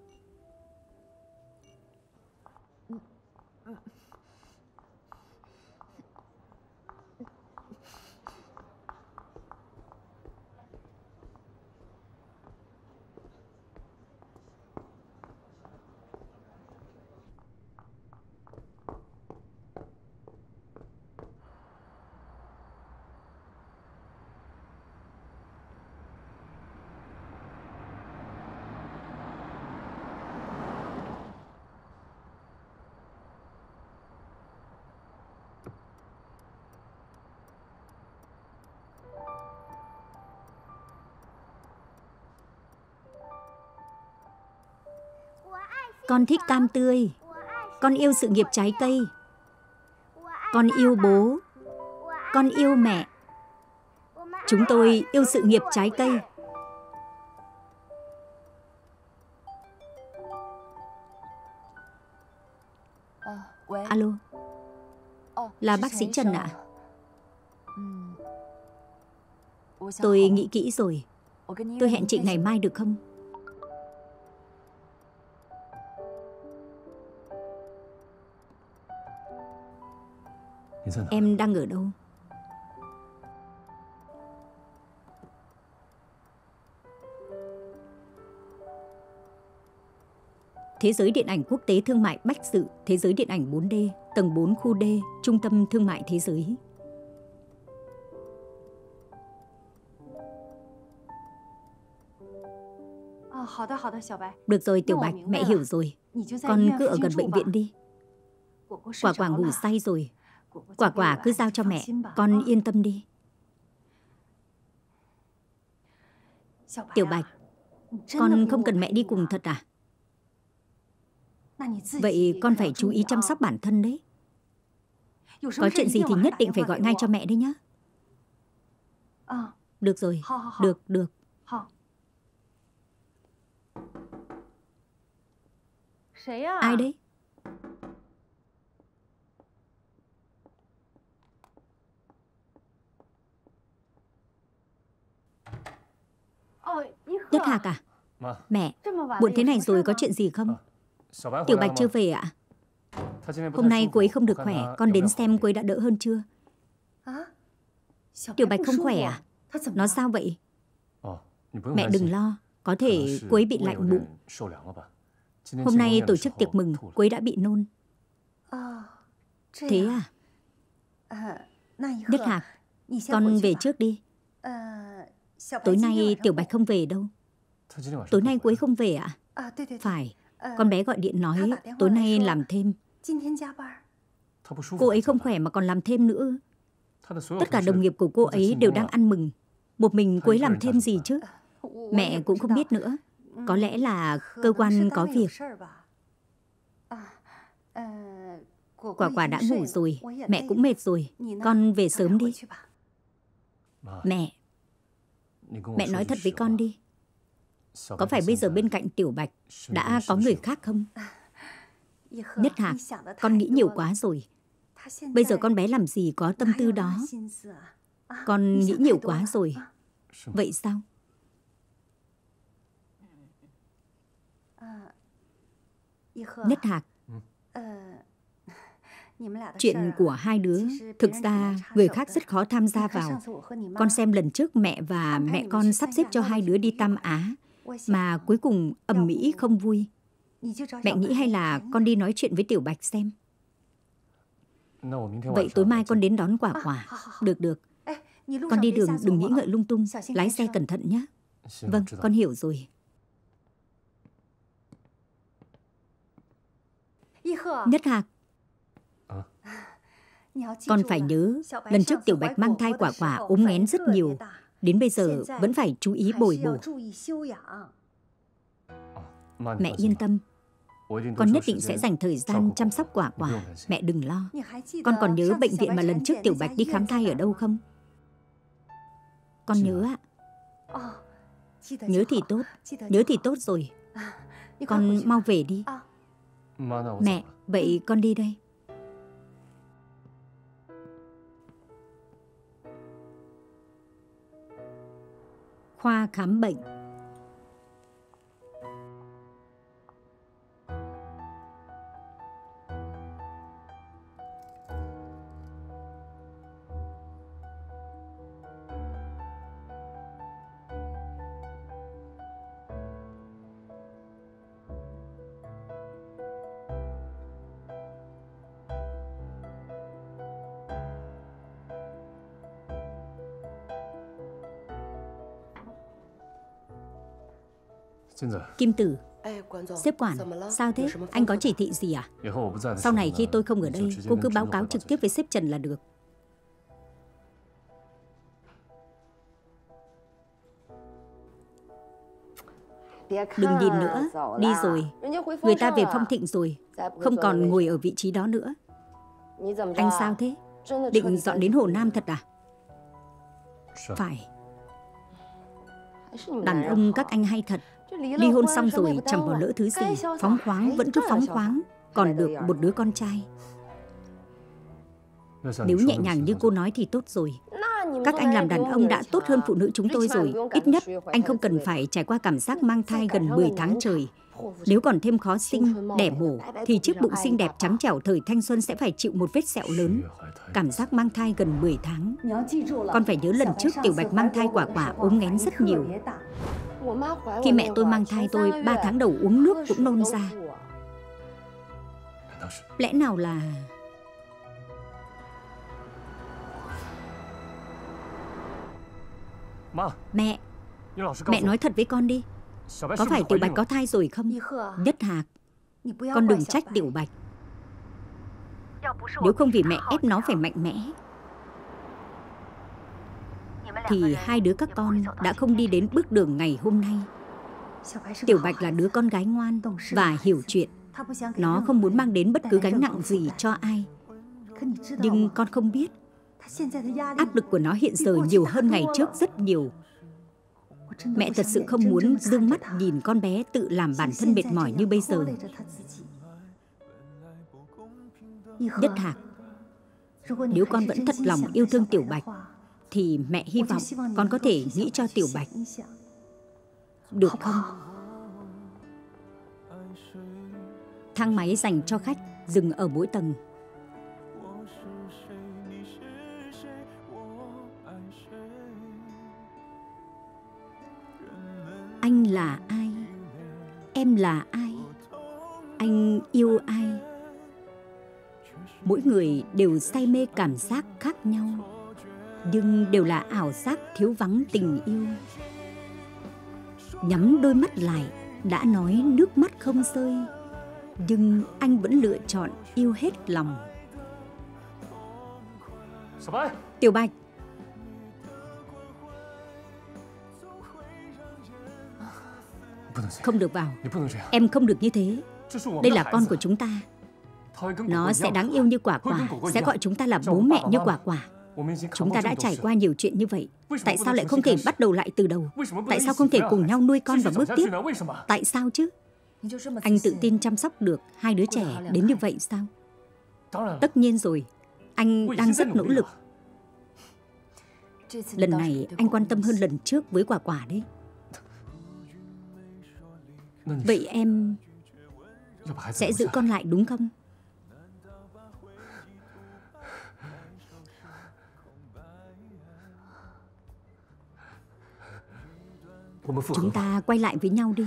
Con thích cam tươi. Con yêu sự nghiệp trái cây. Con yêu bố. Con yêu mẹ. Chúng tôi yêu sự nghiệp trái cây. Alo. Là bác sĩ Trần ạ? Tôi nghĩ kỹ rồi. Tôi hẹn chị ngày mai được không? Em đang ở đâu? Thế giới điện ảnh quốc tế thương mại Bách Sự, thế giới điện ảnh 4D, tầng 4 khu D, trung tâm thương mại thế giới. Được rồi Tiểu Bạch, mẹ hiểu rồi. Con cứ ở gần bệnh viện đi. Quả Quả ngủ say rồi. Quả Quả cứ giao cho mẹ, con yên tâm đi. Tiểu Bạch, con không cần mẹ đi cùng thật à? Vậy con phải chú ý chăm sóc bản thân đấy. Có chuyện gì thì nhất định phải gọi ngay cho mẹ đấy nhá. Được rồi, được. Ai đấy? Nhất Hạc à? Mẹ, muộn thế này rồi có chuyện gì không? Tiểu Bạch chưa về ạ? Hôm nay cô ấy không được khỏe, con đến xem cô ấy đã đỡ hơn chưa? Tiểu Bạch không khỏe à? Nó sao vậy? Mẹ đừng lo, có thể cô ấy bị lạnh bụng. Hôm nay tổ chức tiệc mừng, cô ấy đã bị nôn. Thế à? Nhất Hạc, con về trước đi. Tối nay Tiểu Bạch không về đâu. Tối nay cô ấy không về ạ? Phải, con bé gọi điện nói tối nay làm thêm. Cô ấy không khỏe mà còn làm thêm nữa. Tất cả đồng nghiệp của cô ấy đều đang ăn mừng. Một mình cô ấy làm thêm gì chứ? Mẹ cũng không biết nữa. Có lẽ là cơ quan có việc. Quả Quả đã ngủ rồi, mẹ cũng mệt rồi. Con về sớm đi. Mẹ nói thật với con đi. Có phải bây giờ bên cạnh Tiểu Bạch đã có người khác không? Nhất Hạc, con nghĩ nhiều quá rồi. Bây giờ con bé làm gì có tâm tư đó. Con nghĩ nhiều quá rồi. Vậy sao? Nhất Hạc, chuyện của hai đứa thực ra người khác rất khó tham gia vào. Con xem lần trước mẹ và mẹ con sắp xếp cho hai đứa đi Tam Á mà cuối cùng ầm ĩ không vui. Mẹ nghĩ hay là con đi nói chuyện với Tiểu Bạch xem. Vậy tối mai con đến đón Quả Quả. Được. Con đi đường đừng nghĩ ngợi lung tung. Lái xe cẩn thận nhé. Vâng, con hiểu rồi. Nhất Hạc, con phải nhớ, lần trước Tiểu Bạch mang thai Quả Quả ốm nghén rất nhiều. Đến bây giờ vẫn phải chú ý bồi bổ. Mẹ yên tâm, con nhất định sẽ dành thời gian chăm sóc Quả Quả. Mẹ đừng lo. Con còn nhớ bệnh viện mà lần trước Tiểu Bạch đi khám thai ở đâu không? Con nhớ ạ. Nhớ thì tốt rồi. Con mau về đi. Mẹ, vậy con đi đây. Khoa khám bệnh. Kim Tử, sếp quản, sao thế? Anh có chỉ thị gì à? Sau này khi tôi không ở đây, cô cứ báo cáo trực tiếp với sếp Trần là được. Đừng nhìn nữa, đi rồi. Người ta về Phong Thịnh rồi, không còn ngồi ở vị trí đó nữa. Anh sao thế? Định dọn đến Hồ Nam thật à? Phải. Đàn ông các anh hay thật. Ly hôn xong rồi chẳng bỏ lỡ thứ gì. Phóng khoáng vẫn cứ phóng khoáng. Còn được một đứa con trai. Nếu nhẹ nhàng như cô nói thì tốt rồi. Các anh làm đàn ông đã tốt hơn phụ nữ chúng tôi rồi. Ít nhất anh không cần phải trải qua cảm giác mang thai gần 10 tháng trời. Nếu còn thêm khó sinh, đẻ mổ thì chiếc bụng xinh đẹp trắng trẻo thời thanh xuân sẽ phải chịu một vết sẹo lớn. Cảm giác mang thai gần 10 tháng. Con phải nhớ lần trước Tiểu Bạch mang thai quả quả ốm nghén rất nhiều. Khi mẹ tôi mang thai tôi 3 tháng đầu uống nước cũng nôn ra. Lẽ nào là... Mẹ, mẹ nói thật với con đi. Có phải Tiểu Bạch có thai rồi không? Nhất Hạc, con đừng trách Tiểu Bạch. Nếu không vì mẹ ép nó phải mạnh mẽ thì hai đứa các con đã không đi đến bước đường ngày hôm nay. Tiểu Bạch là đứa con gái ngoan và hiểu chuyện. Nó không muốn mang đến bất cứ gánh nặng gì cho ai. Nhưng con không biết, áp lực của nó hiện giờ nhiều hơn ngày trước rất nhiều. Mẹ thật sự không muốn dương mắt nhìn con bé tự làm bản thân mệt mỏi như bây giờ. Nhất Hạc, nếu con vẫn thật lòng yêu thương Tiểu Bạch thì mẹ hy vọng con có thể nghĩ cho Tiểu Bạch. Được không? Thang máy dành cho khách dừng ở mỗi tầng. Anh là ai? Em là ai? Anh yêu ai? Mỗi người đều say mê cảm giác khác nhau, nhưng đều là ảo giác thiếu vắng tình yêu. Nhắm đôi mắt lại, đã nói nước mắt không rơi, nhưng anh vẫn lựa chọn yêu hết lòng. Tiểu Bạch, không được vào. Em không được như thế. Đây là con của chúng ta. Nó sẽ đáng yêu như Quả Quả, sẽ gọi chúng ta là bố mẹ như Quả Quả. Chúng ta đã trải qua nhiều chuyện như vậy. Tại sao lại không thể bắt đầu lại từ đầu? Tại sao không thể cùng nhau nuôi con và bước tiếp? Tại sao chứ? Anh tự tin chăm sóc được hai đứa trẻ đến như vậy sao? Tất nhiên rồi. Anh đang rất nỗ lực. Lần này anh quan tâm hơn lần trước với Quả Quả đấy. Vậy em sẽ giữ con lại đúng không? Chúng ta quay lại với nhau đi.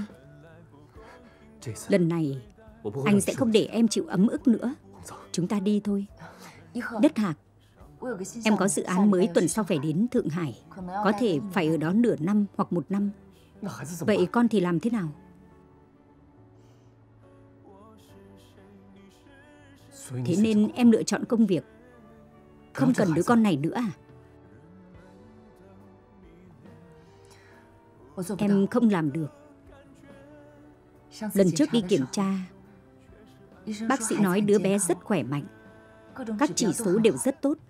Lần này anh sẽ không để em chịu ấm ức nữa. Chúng ta đi thôi. Nhất Hạc, em có dự án mới tuần sau phải đến Thượng Hải. Có thể phải ở đó nửa năm hoặc 1 năm. Vậy con thì làm thế nào? Thế nên em lựa chọn công việc. Không cần đứa con này nữa à? Em không làm được. Lần trước đi kiểm tra, bác sĩ nói đứa bé rất khỏe mạnh. Các chỉ số đều rất tốt.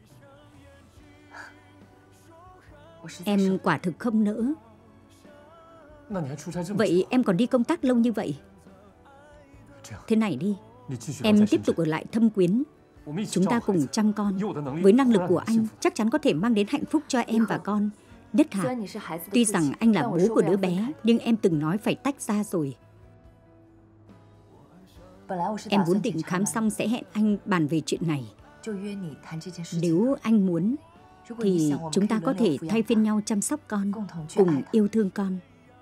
Em quả thực không nỡ. Vậy em còn đi công tác lâu như vậy? Thế này đi, em tiếp tục ở lại Thâm Quyến. Chúng ta cùng chăm con. Với năng lực của anh, chắc chắn có thể mang đến hạnh phúc cho em và con. Nhất Hạc, tuy rằng anh là bố của đứa bé, nhưng em từng nói phải tách ra rồi. Em vốn định khám xong sẽ hẹn anh bàn về chuyện này. Nếu anh muốn, thì chúng ta có thể thay phiên nhau chăm sóc con, cùng yêu thương con.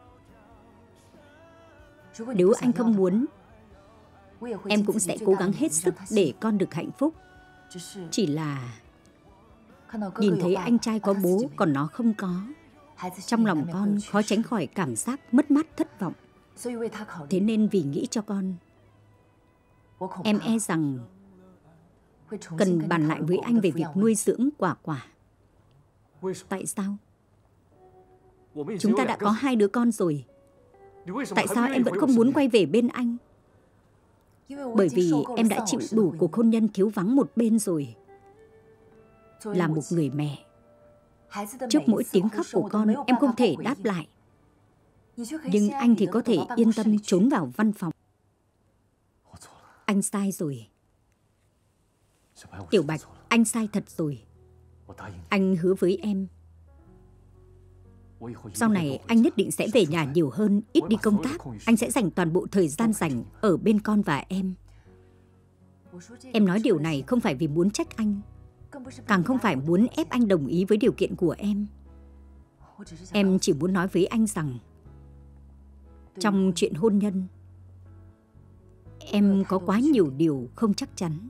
Nếu anh không muốn, em cũng sẽ cố gắng hết sức để con được hạnh phúc. Chỉ là nhìn thấy anh trai có bố còn nó không có, trong lòng con khó tránh khỏi cảm giác mất mát thất vọng. Thế nên vì nghĩ cho con, em e rằng cần bàn lại với anh về việc nuôi dưỡng Quả Quả. Tại sao? Chúng ta đã có 2 đứa con rồi. Tại sao em vẫn không muốn quay về bên anh? Bởi vì em đã chịu đủ cuộc hôn nhân thiếu vắng một bên rồi. Là một người mẹ, trước mỗi tiếng khóc của con, em không thể đáp lại. Nhưng anh thì có thể yên tâm trốn vào văn phòng. Anh sai rồi. Tiểu Bạch, anh sai thật rồi. Anh hứa với em, sau này anh nhất định sẽ về nhà nhiều hơn, ít đi công tác. Anh sẽ dành toàn bộ thời gian rảnh ở bên con và em. Em nói điều này không phải vì muốn trách anh, càng không phải muốn ép anh đồng ý với điều kiện của em. Em chỉ muốn nói với anh rằng, trong chuyện hôn nhân, em có quá nhiều điều không chắc chắn.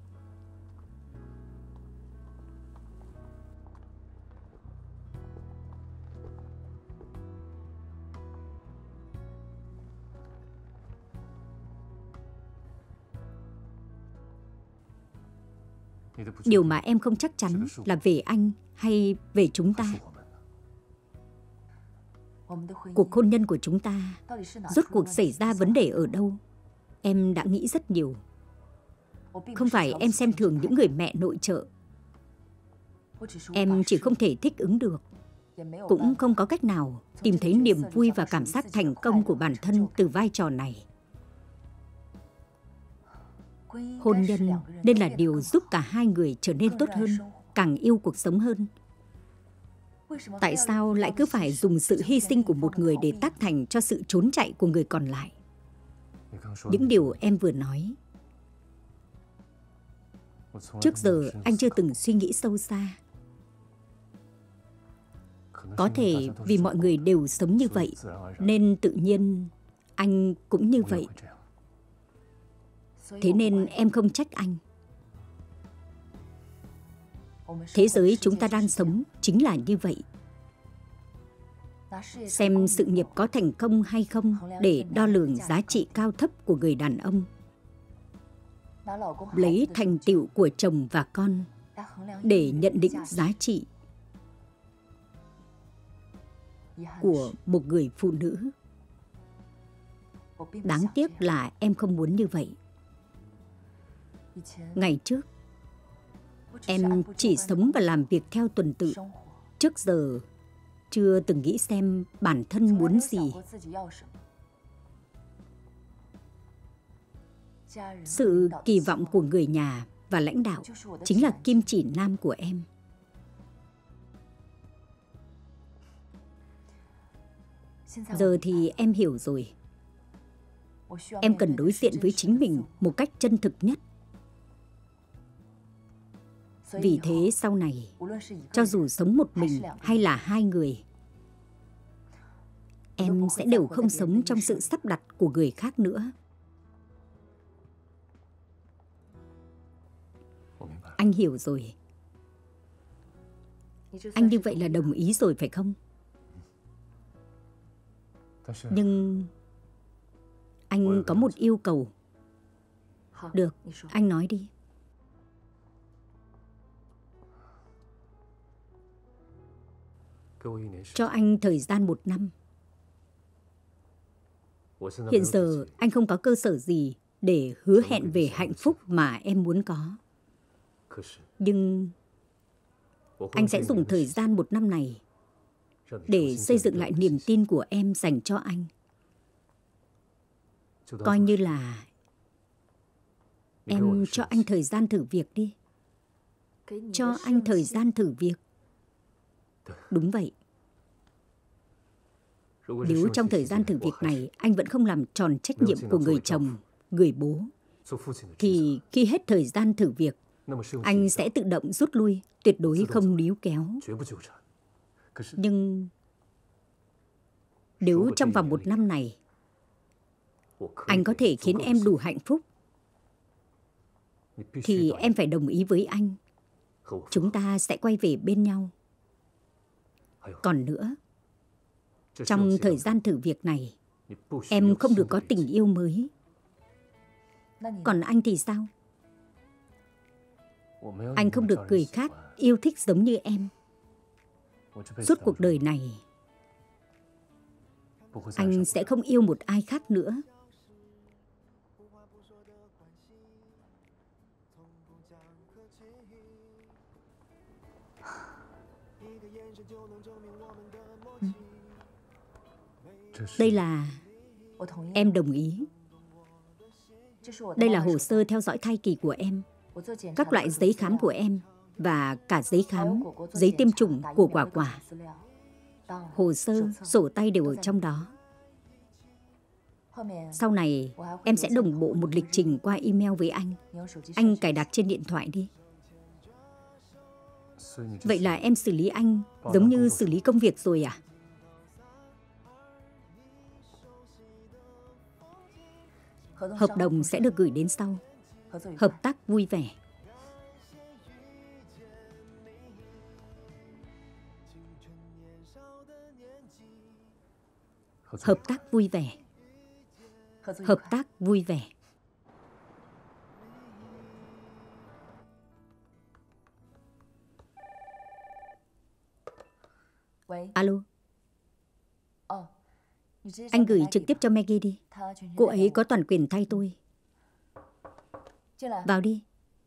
Điều mà em không chắc chắn là về anh hay về chúng ta. Cuộc hôn nhân của chúng ta rốt cuộc xảy ra vấn đề ở đâu? Em đã nghĩ rất nhiều. Không phải em xem thường những người mẹ nội trợ. Em chỉ không thể thích ứng được, cũng không có cách nào tìm thấy niềm vui và cảm giác thành công của bản thân từ vai trò này. Hôn nhân nên là điều giúp cả hai người trở nên tốt hơn, càng yêu cuộc sống hơn. Tại sao lại cứ phải dùng sự hy sinh của một người để tác thành cho sự trốn chạy của người còn lại? Những điều em vừa nói, trước giờ anh chưa từng suy nghĩ sâu xa. Có thể vì mọi người đều sống như vậy, nên tự nhiên anh cũng như vậy. Thế nên em không trách anh. Thế giới chúng ta đang sống chính là như vậy. Xem sự nghiệp có thành công hay không để đo lường giá trị cao thấp của người đàn ông. Lấy thành tựu của chồng và con để nhận định giá trị của một người phụ nữ. Đáng tiếc là em không muốn như vậy. Ngày trước, em chỉ sống và làm việc theo tuần tự. Trước giờ, chưa từng nghĩ xem bản thân muốn gì. Sự kỳ vọng của người nhà và lãnh đạo chính là kim chỉ nam của em. Giờ thì em hiểu rồi. Em cần đối diện với chính mình một cách chân thực nhất. Vì thế sau này, cho dù sống một mình hay là 2 người, em sẽ đều không sống trong sự sắp đặt của người khác nữa. Anh hiểu rồi. Anh như vậy là đồng ý rồi phải không? Nhưng anh có một yêu cầu. Được, anh nói đi. Cho anh thời gian 1 năm. Hiện giờ anh không có cơ sở gì để hứa hẹn về hạnh phúc mà em muốn có. Nhưng anh sẽ dùng thời gian 1 năm này để xây dựng lại niềm tin của em dành cho anh. Coi như là Em cho anh thời gian thử việc đi. Cho anh thời gian thử việc. Đúng vậy. Nếu trong thời gian thử việc này anh vẫn không làm tròn trách nhiệm của người chồng, người bố, thì khi hết thời gian thử việc, anh sẽ tự động rút lui, tuyệt đối không níu kéo. Nhưng nếu trong vòng 1 năm này, anh có thể khiến em đủ hạnh phúc, thì em phải đồng ý với anh. Chúng ta sẽ quay về bên nhau. Còn nữa, trong thời gian thử việc này, em không được có tình yêu mới. Còn anh thì sao? Anh không được người khác yêu thích giống như em. Suốt cuộc đời này, anh sẽ không yêu một ai khác nữa. Đây là... Em đồng ý. Đây là hồ sơ theo dõi thai kỳ của em, các loại giấy khám của em và cả giấy khám, giấy tiêm chủng của Quả Quả. Hồ sơ, sổ tay đều ở trong đó. Sau này, em sẽ đồng bộ một lịch trình qua email với anh. Anh cài đặt trên điện thoại đi. Vậy là em xử lý anh giống như xử lý công việc rồi à? Hợp đồng sẽ được gửi đến sau. Hợp tác vui vẻ. Hợp tác vui vẻ. Hợp tác vui vẻ. Alo. Anh gửi trực tiếp cho Maggie đi. Cô ấy có toàn quyền thay tôi. Vào đi.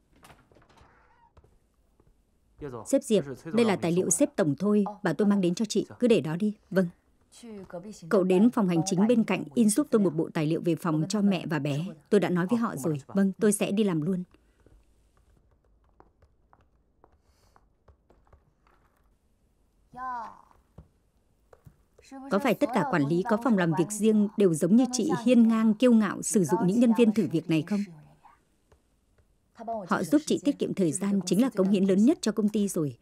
Sếp Diệp, đây là tài liệu sếp tổng thôi, bảo tôi mang đến cho chị. Cứ để đó đi. Vâng. Cậu đến phòng hành chính bên cạnh in giúp tôi một bộ tài liệu về phòng cho mẹ và bé. Tôi đã nói với họ rồi. Vâng, tôi sẽ đi làm luôn. Có phải tất cả quản lý có phòng làm việc riêng đều giống như chị hiên ngang, kiêu ngạo sử dụng những nhân viên thử việc này không? Họ giúp chị tiết kiệm thời gian chính là cống hiến lớn nhất cho công ty rồi.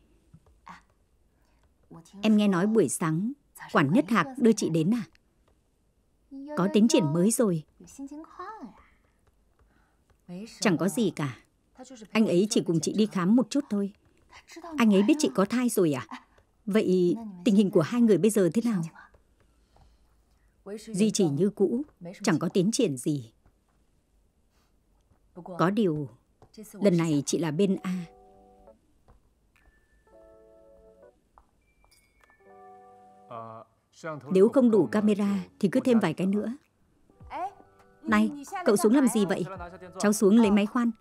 Em nghe nói buổi sáng, quản Nhất Hạc đưa chị đến à? Có tiến triển mới rồi. Chẳng có gì cả. Anh ấy chỉ cùng chị đi khám một chút thôi. Anh ấy biết chị có thai rồi à? Vậy tình hình của hai người bây giờ thế nào? Duy trì như cũ, chẳng có tiến triển gì. Có điều, lần này chị là bên A. Nếu không đủ camera thì cứ thêm vài cái nữa. Này, cậu xuống làm gì vậy? Cháu xuống lấy máy khoan.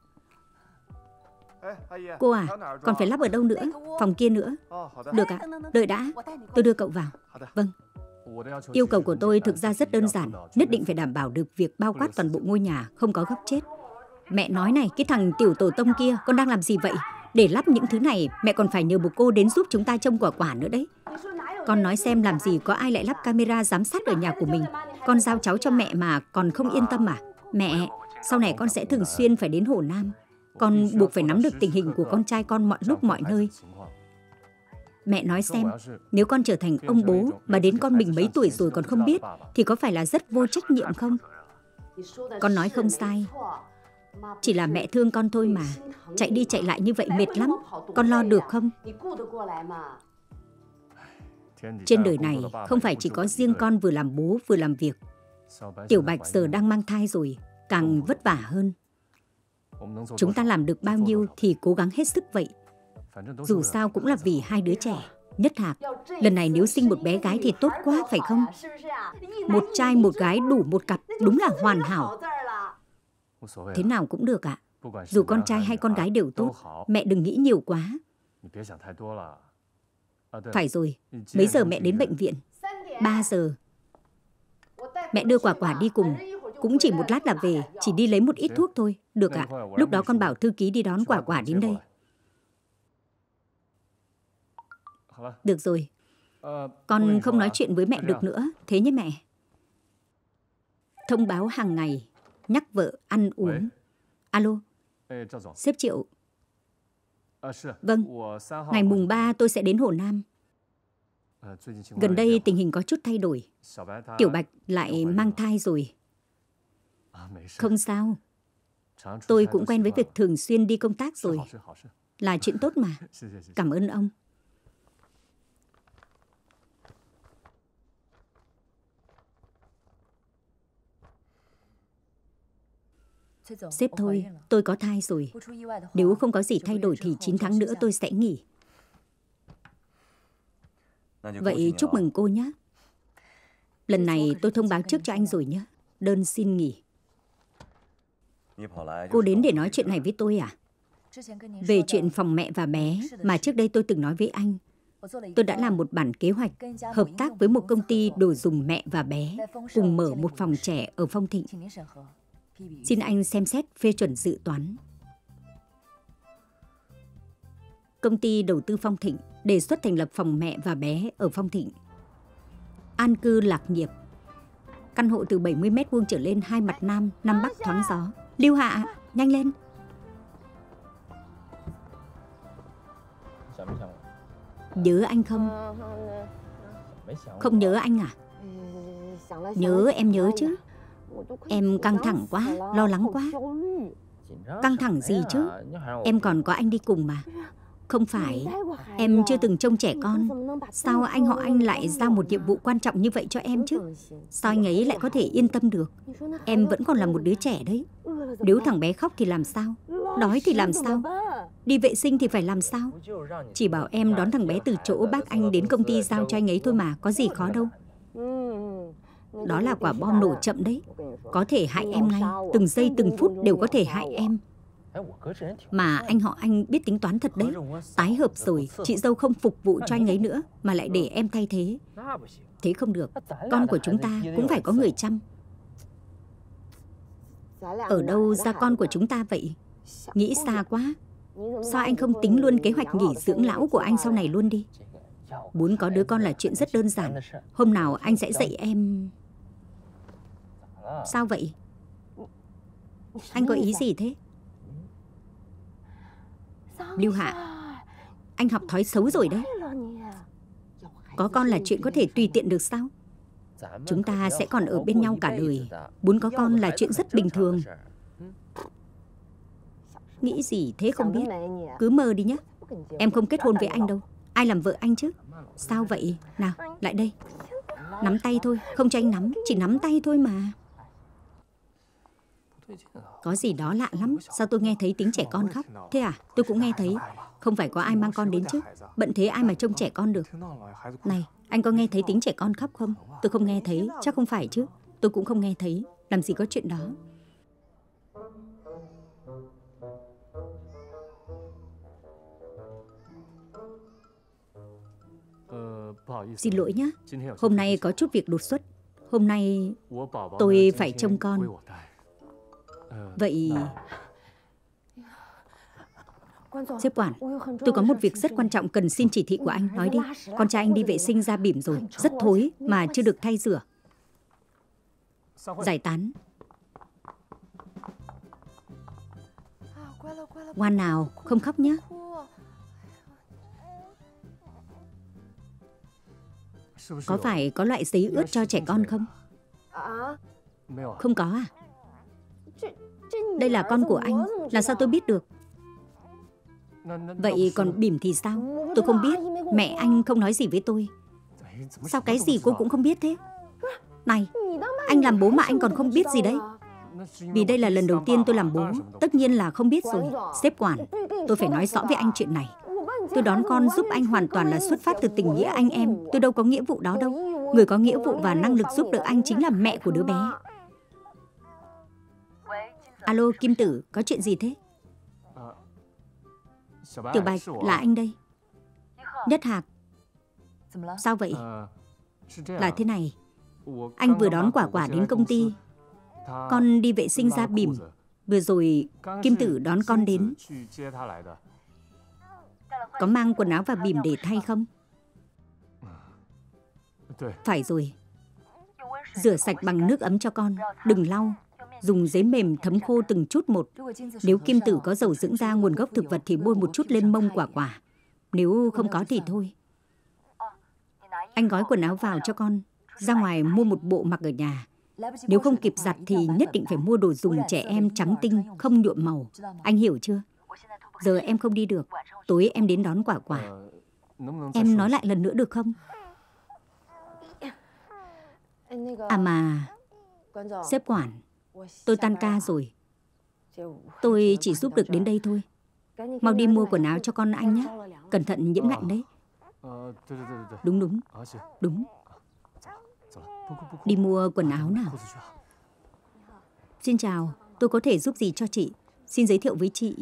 Cô à, còn phải lắp ở đâu nữa? Phòng kia nữa. Được ạ, đợi đã, tôi đưa cậu vào. Vâng. Yêu cầu của tôi thực ra rất đơn giản, nhất định phải đảm bảo được việc bao quát toàn bộ ngôi nhà, không có góc chết. Mẹ nói này, cái thằng tiểu tổ tông kia, con đang làm gì vậy? Để lắp những thứ này, mẹ còn phải nhờ một cô đến giúp chúng ta trông Quả Quả nữa đấy. Con nói xem làm gì có ai lại lắp camera giám sát ở nhà của mình. Con giao cháu cho mẹ mà còn không yên tâm à? Mẹ, sau này con sẽ thường xuyên phải đến Hồ Nam. Con buộc phải nắm được tình hình của con trai con mọi lúc mọi nơi. Mẹ nói xem, nếu con trở thành ông bố mà đến con mình mấy tuổi rồi còn không biết, thì có phải là rất vô trách nhiệm không? Con nói không sai. Chỉ là mẹ thương con thôi mà. Chạy đi chạy lại như vậy mệt lắm. Con lo được không? Trên đời này không phải chỉ có riêng con vừa làm bố vừa làm việc. Tiểu Bạch giờ đang mang thai rồi, càng vất vả hơn. Chúng ta làm được bao nhiêu thì cố gắng hết sức vậy. Dù sao cũng là vì hai đứa trẻ. Nhất Hạc, lần này nếu sinh một bé gái thì tốt quá phải không? Một trai một gái đủ một cặp, đúng là hoàn hảo. Thế nào cũng được ạ. Dù con trai hay con gái đều tốt. Mẹ đừng nghĩ nhiều quá. Phải rồi, mấy giờ mẹ đến bệnh viện? 3 giờ. Mẹ đưa Quả Quả đi cùng. Cũng chỉ một lát là về, chỉ đi lấy một ít thuốc thôi. Được ạ, lúc đó con bảo thư ký đi đón quả quả đến đây. Được rồi, con không nói chuyện với mẹ được nữa, thế nhé mẹ. Thông báo hàng ngày, nhắc vợ ăn uống. Alo, sếp Triệu. Vâng, ngày mùng 3 tôi sẽ đến Hồ Nam. Gần đây tình hình có chút thay đổi. Tiểu Bạch lại mang thai rồi. Không sao. Tôi cũng quen với việc thường xuyên đi công tác rồi. Là chuyện tốt mà. Cảm ơn ông. Sếp thôi, tôi có thai rồi. Nếu không có gì thay đổi thì 9 tháng nữa tôi sẽ nghỉ. Vậy chúc mừng cô nhé. Lần này tôi thông báo trước cho anh rồi nhé. Đơn xin nghỉ. Cô đến để nói chuyện này với tôi à? Về chuyện phòng mẹ và bé mà trước đây tôi từng nói với anh. Tôi đã làm một bản kế hoạch hợp tác với một công ty đồ dùng mẹ và bé cùng mở một phòng trẻ ở Phong Thịnh. Xin anh xem xét phê chuẩn dự toán. Công ty đầu tư Phong Thịnh đề xuất thành lập phòng mẹ và bé ở Phong Thịnh. An cư lạc nghiệp. Căn hộ từ 70 m² trở lên, 2 mặt nam, 5 bắc thoáng gió. Lưu Hạ, nhanh lên. Nhớ anh không? Không nhớ anh à? Nhớ, em nhớ chứ. Em căng thẳng quá, lo lắng quá. Căng thẳng gì chứ? Em còn có anh đi cùng mà. Không phải, em chưa từng trông trẻ con. Sao anh họ anh lại giao một nhiệm vụ quan trọng như vậy cho em chứ? Sao anh ấy lại có thể yên tâm được? Em vẫn còn là một đứa trẻ đấy. Nếu thằng bé khóc thì làm sao? Đói thì làm sao? Đi vệ sinh thì phải làm sao? Chỉ bảo em đón thằng bé từ chỗ bác anh đến công ty giao cho anh ấy thôi mà, có gì khó đâu. Đó là quả bom nổ chậm đấy. Có thể hại em ngay. Từng giây từng phút đều có thể hại em. Mà anh họ anh biết tính toán thật đấy. Tái hợp rồi, chị dâu không phục vụ cho anh ấy nữa mà lại để em thay thế. Thế không được. Con của chúng ta cũng phải có người chăm. Ở đâu ra con của chúng ta vậy? Nghĩ xa quá. Sao anh không tính luôn kế hoạch nghỉ dưỡng lão của anh sau này luôn đi? Muốn có đứa con là chuyện rất đơn giản. Hôm nào anh sẽ dạy em. Sao vậy? Anh có ý gì thế? Lưu Hạ, anh học thói xấu rồi đấy. Có con là chuyện có thể tùy tiện được sao? Chúng ta sẽ còn ở bên nhau cả đời. Muốn có con là chuyện rất bình thường. Nghĩ gì thế không biết. Cứ mơ đi nhé. Em không kết hôn với anh đâu. Ai làm vợ anh chứ? Sao vậy? Nào, lại đây. Nắm tay thôi, không cho anh nắm. Chỉ nắm tay thôi mà. Có gì đó lạ lắm. Sao tôi nghe thấy tiếng trẻ con khóc? Thế à? Tôi cũng nghe thấy. Không phải có ai mang con đến chứ? Bận thế ai mà trông trẻ con được? Này, anh có nghe thấy tiếng trẻ con khóc không? Tôi không nghe thấy. Chắc không phải chứ? Tôi cũng không nghe thấy. Làm gì có chuyện đó. Xin lỗi nhé. Hôm nay có chút việc đột xuất. Hôm nay tôi phải trông con. Vậy... Sếp quản, tôi có một việc rất quan trọng cần xin chỉ thị của anh. Nói đi. Con trai anh đi vệ sinh ra bỉm rồi. Rất thối mà chưa được thay rửa. Giải tán. Ngoan nào, không khóc nhé. Có phải có loại giấy ướt cho trẻ con không? Không có à? Đây là con của anh. Làm sao tôi biết được? Vậy còn bỉm thì sao? Tôi không biết. Mẹ anh không nói gì với tôi. Sao cái gì cô cũng không biết thế? Này, anh làm bố mà anh còn không biết gì đấy? Vì đây là lần đầu tiên tôi làm bố. Tất nhiên là không biết rồi. Sếp quản, tôi phải nói rõ với anh chuyện này. Tôi đón con giúp anh hoàn toàn là xuất phát từ tình nghĩa anh em. Tôi đâu có nghĩa vụ đó đâu. Người có nghĩa vụ và năng lực giúp đỡ anh chính là mẹ của đứa bé. Alo, Kim Tử, có chuyện gì thế? Tiểu Bạch, là anh đây. Nhất Hạc. Sao vậy? Là thế này. Anh vừa đón quả quả đến công ty. Con đi vệ sinh ra bỉm Vừa rồi Kim Tử đón con đến. Có mang quần áo và bỉm để thay không? Phải rồi. Rửa sạch bằng nước ấm cho con, đừng lau. Dùng giấy mềm thấm khô từng chút một. Nếu Kim Tử có dầu dưỡng da nguồn gốc thực vật thì bôi một chút lên mông Quả Quả. Nếu không có thì thôi. Anh gói quần áo vào cho con. Ra ngoài mua một bộ mặc ở nhà. Nếu không kịp giặt thì nhất định phải mua đồ dùng trẻ em trắng tinh, không nhuộm màu. Anh hiểu chưa? Giờ em không đi được. Tối em đến đón Quả Quả. Em nói lại lần nữa được không? À mà, sếp quản, tôi tan ca rồi. Tôi chỉ giúp được đến đây thôi. Mau đi mua quần áo cho con anh nhé. Cẩn thận nhiễm lạnh đấy. Đúng. Đi mua quần áo nào. Xin chào, tôi có thể giúp gì cho chị? Xin giới thiệu với chị.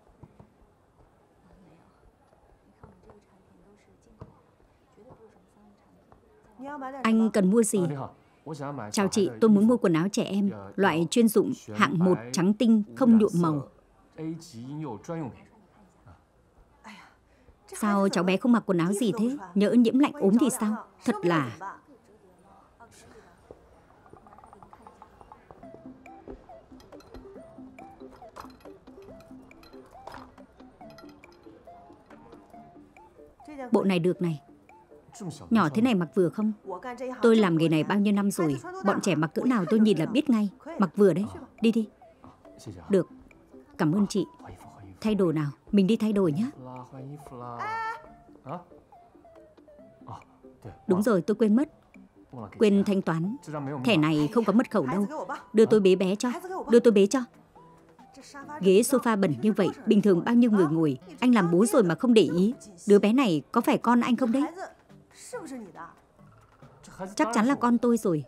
Anh cần mua gì? Chào chị, tôi muốn mua quần áo trẻ em, loại chuyên dụng, hạng 1, trắng tinh, không nhuộm màu. Sao cháu bé không mặc quần áo gì thế? Nhỡ nhiễm lạnh ốm thì sao? Thật là... Bộ này được này. Nhỏ thế này mặc vừa không? Tôi làm nghề này bao nhiêu năm rồi. Bọn trẻ mặc cỡ nào tôi nhìn là biết ngay. Mặc vừa đấy. Đi. Được. Cảm ơn chị. Thay đồ nào. Mình đi thay đồ nhé. Đúng rồi, tôi quên mất. Quên thanh toán. Thẻ này không có mật khẩu đâu. Đưa tôi bế cho. Ghế sofa bẩn như vậy, bình thường bao nhiêu người ngồi. Anh làm bố rồi mà không để ý. Đứa bé này có phải con anh không đấy? Chắc chắn là con tôi rồi.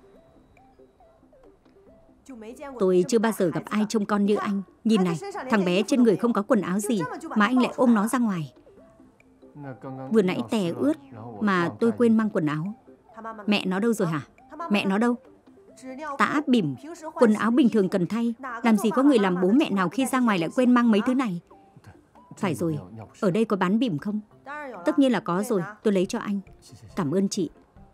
Tôi chưa bao giờ gặp ai trông con như anh. Nhìn này, thằng bé trên người không có quần áo gì mà anh lại ôm nó ra ngoài. Vừa nãy tè ướt mà tôi quên mang quần áo. Mẹ nó đâu rồi hả? Mẹ nó đâu? Tã bỉm, quần áo bình thường cần thay. Làm gì có người làm bố mẹ nào khi ra ngoài lại quên mang mấy thứ này. Phải rồi, ở đây có bán bỉm không? Tất nhiên là có rồi, tôi lấy cho anh. Cảm ơn chị.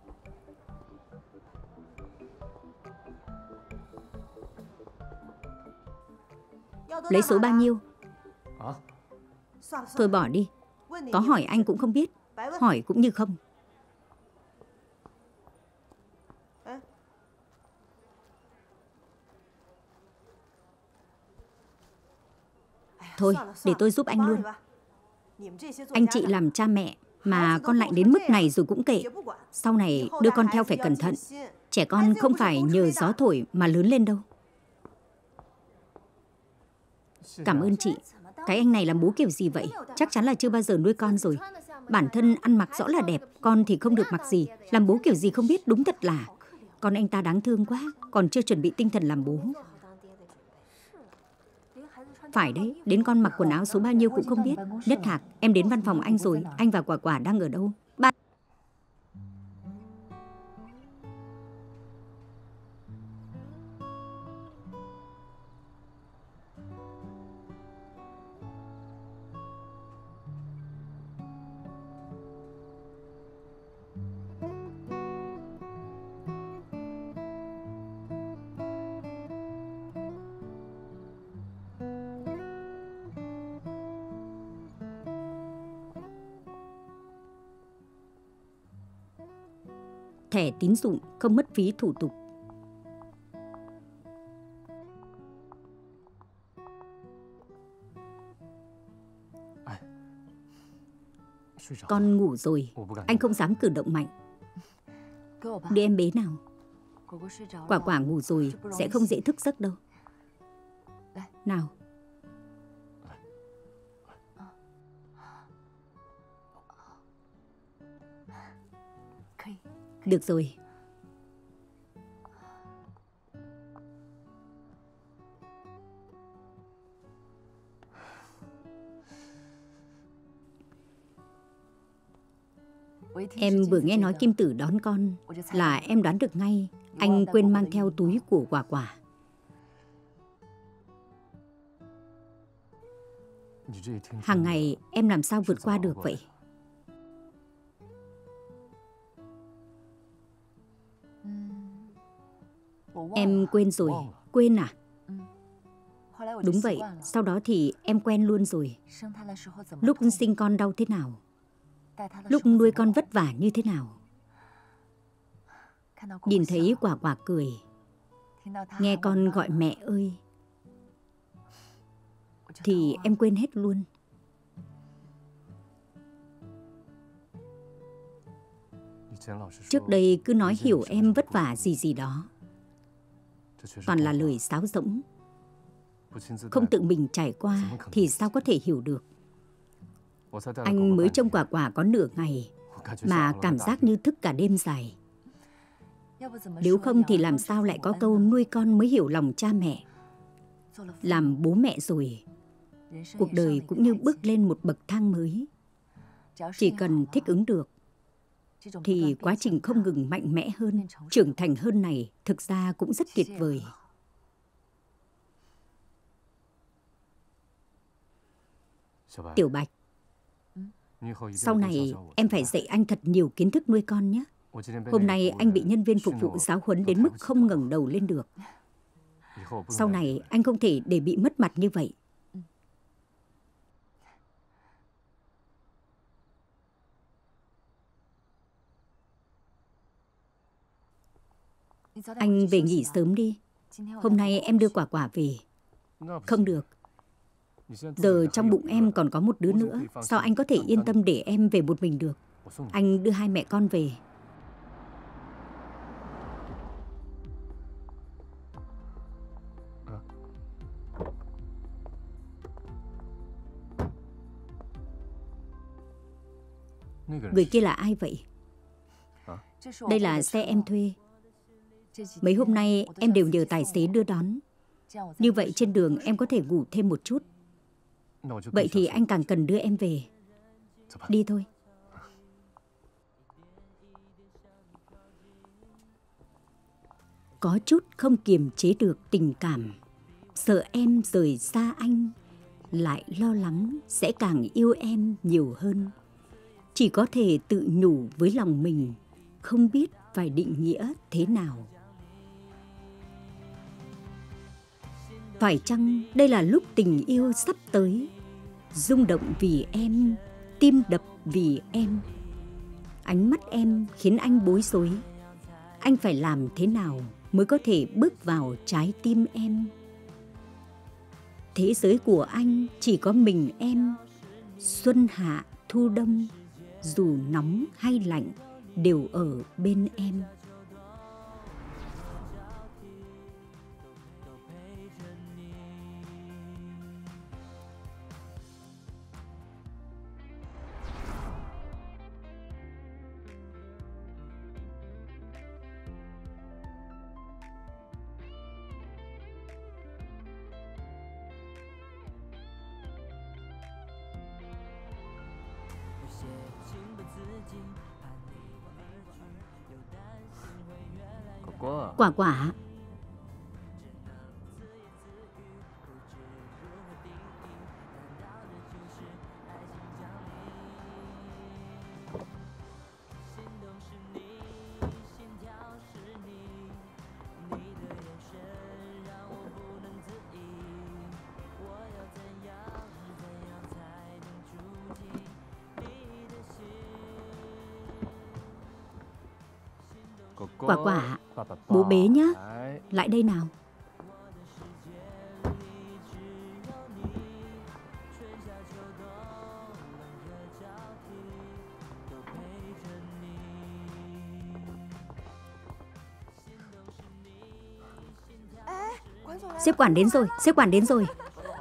Lấy số bao nhiêu? Thôi bỏ đi. Có hỏi anh cũng không biết. Hỏi cũng như không. Thôi, để tôi giúp anh luôn. Anh chị làm cha mẹ mà con lại đến mức này rồi cũng kệ. Sau này đưa con theo phải cẩn thận. Trẻ con không phải nhờ gió thổi mà lớn lên đâu. Cảm ơn chị. Cái anh này làm bố kiểu gì vậy? Chắc chắn là chưa bao giờ nuôi con rồi. Bản thân ăn mặc rõ là đẹp, con thì không được mặc gì. Làm bố kiểu gì không biết, đúng thật là. Con anh ta đáng thương quá, còn chưa chuẩn bị tinh thần làm bố. Phải đấy, đến con mặc quần áo số bao nhiêu cũng không biết. Nhất Hạc, em đến văn phòng anh rồi. Anh và Quả Quả đang ở đâu? Thẻ tín dụng không mất phí thủ tục. Con ngủ rồi, anh không dám cử động mạnh. Đưa em bế nào. Quả Quả ngủ rồi, sẽ không dễ thức giấc đâu. Nào. Được rồi. Em vừa nghe nói Kim Tử đón con là em đoán được ngay anh quên mang theo túi của Quả Quả. Hàng ngày em làm sao vượt qua được vậy? Em quên rồi. Quên à? Đúng vậy, sau đó thì em quen luôn rồi. Lúc sinh con đau thế nào? Lúc nuôi con vất vả như thế nào? Nhìn thấy Quả Quả cười, nghe con gọi mẹ ơi, thì em quên hết luôn. Trước đây cứ nói hiểu em vất vả gì gì đó, toàn là lời sáo rỗng. Không tự mình trải qua thì sao có thể hiểu được. Anh mới trông Quả Quả có nửa ngày mà cảm giác như thức cả đêm dài. Nếu không thì làm sao lại có câu nuôi con mới hiểu lòng cha mẹ. Làm bố mẹ rồi, cuộc đời cũng như bước lên một bậc thang mới. Chỉ cần thích ứng được thì quá trình không ngừng mạnh mẽ hơn, trưởng thành hơn này thực ra cũng rất tuyệt vời. Tiểu Bạch, sau này em phải dạy anh thật nhiều kiến thức nuôi con nhé. Hôm nay anh bị nhân viên phục vụ giáo huấn đến mức không ngẩng đầu lên được. Sau này anh không thể để bị mất mặt như vậy. Anh về nghỉ sớm đi. Hôm nay em đưa Quả Quả về. Không được. Giờ trong bụng em còn có một đứa nữa. Sao anh có thể yên tâm để em về một mình được? Anh đưa hai mẹ con về. Người kia là ai vậy? Đây là xe em thuê. Mấy hôm nay em đều nhờ tài xế đưa đón. Như vậy trên đường em có thể ngủ thêm một chút. Vậy thì anh càng cần đưa em về. Đi thôi. Có chút không kiềm chế được tình cảm. Sợ em rời xa anh, lại lo lắng sẽ càng yêu em nhiều hơn. Chỉ có thể tự nhủ với lòng mình, không biết phải định nghĩa thế nào. Phải chăng đây là lúc tình yêu sắp tới? Rung động vì em, tim đập vì em. Ánh mắt em khiến anh bối rối. Anh phải làm thế nào mới có thể bước vào trái tim em? Thế giới của anh chỉ có mình em. Xuân hạ thu đông, dù nóng hay lạnh đều ở bên em. Quả Quả. Quả Quả, bố bế nhá. Lại đây nào. Sếp quản đến rồi, sếp quản đến rồi.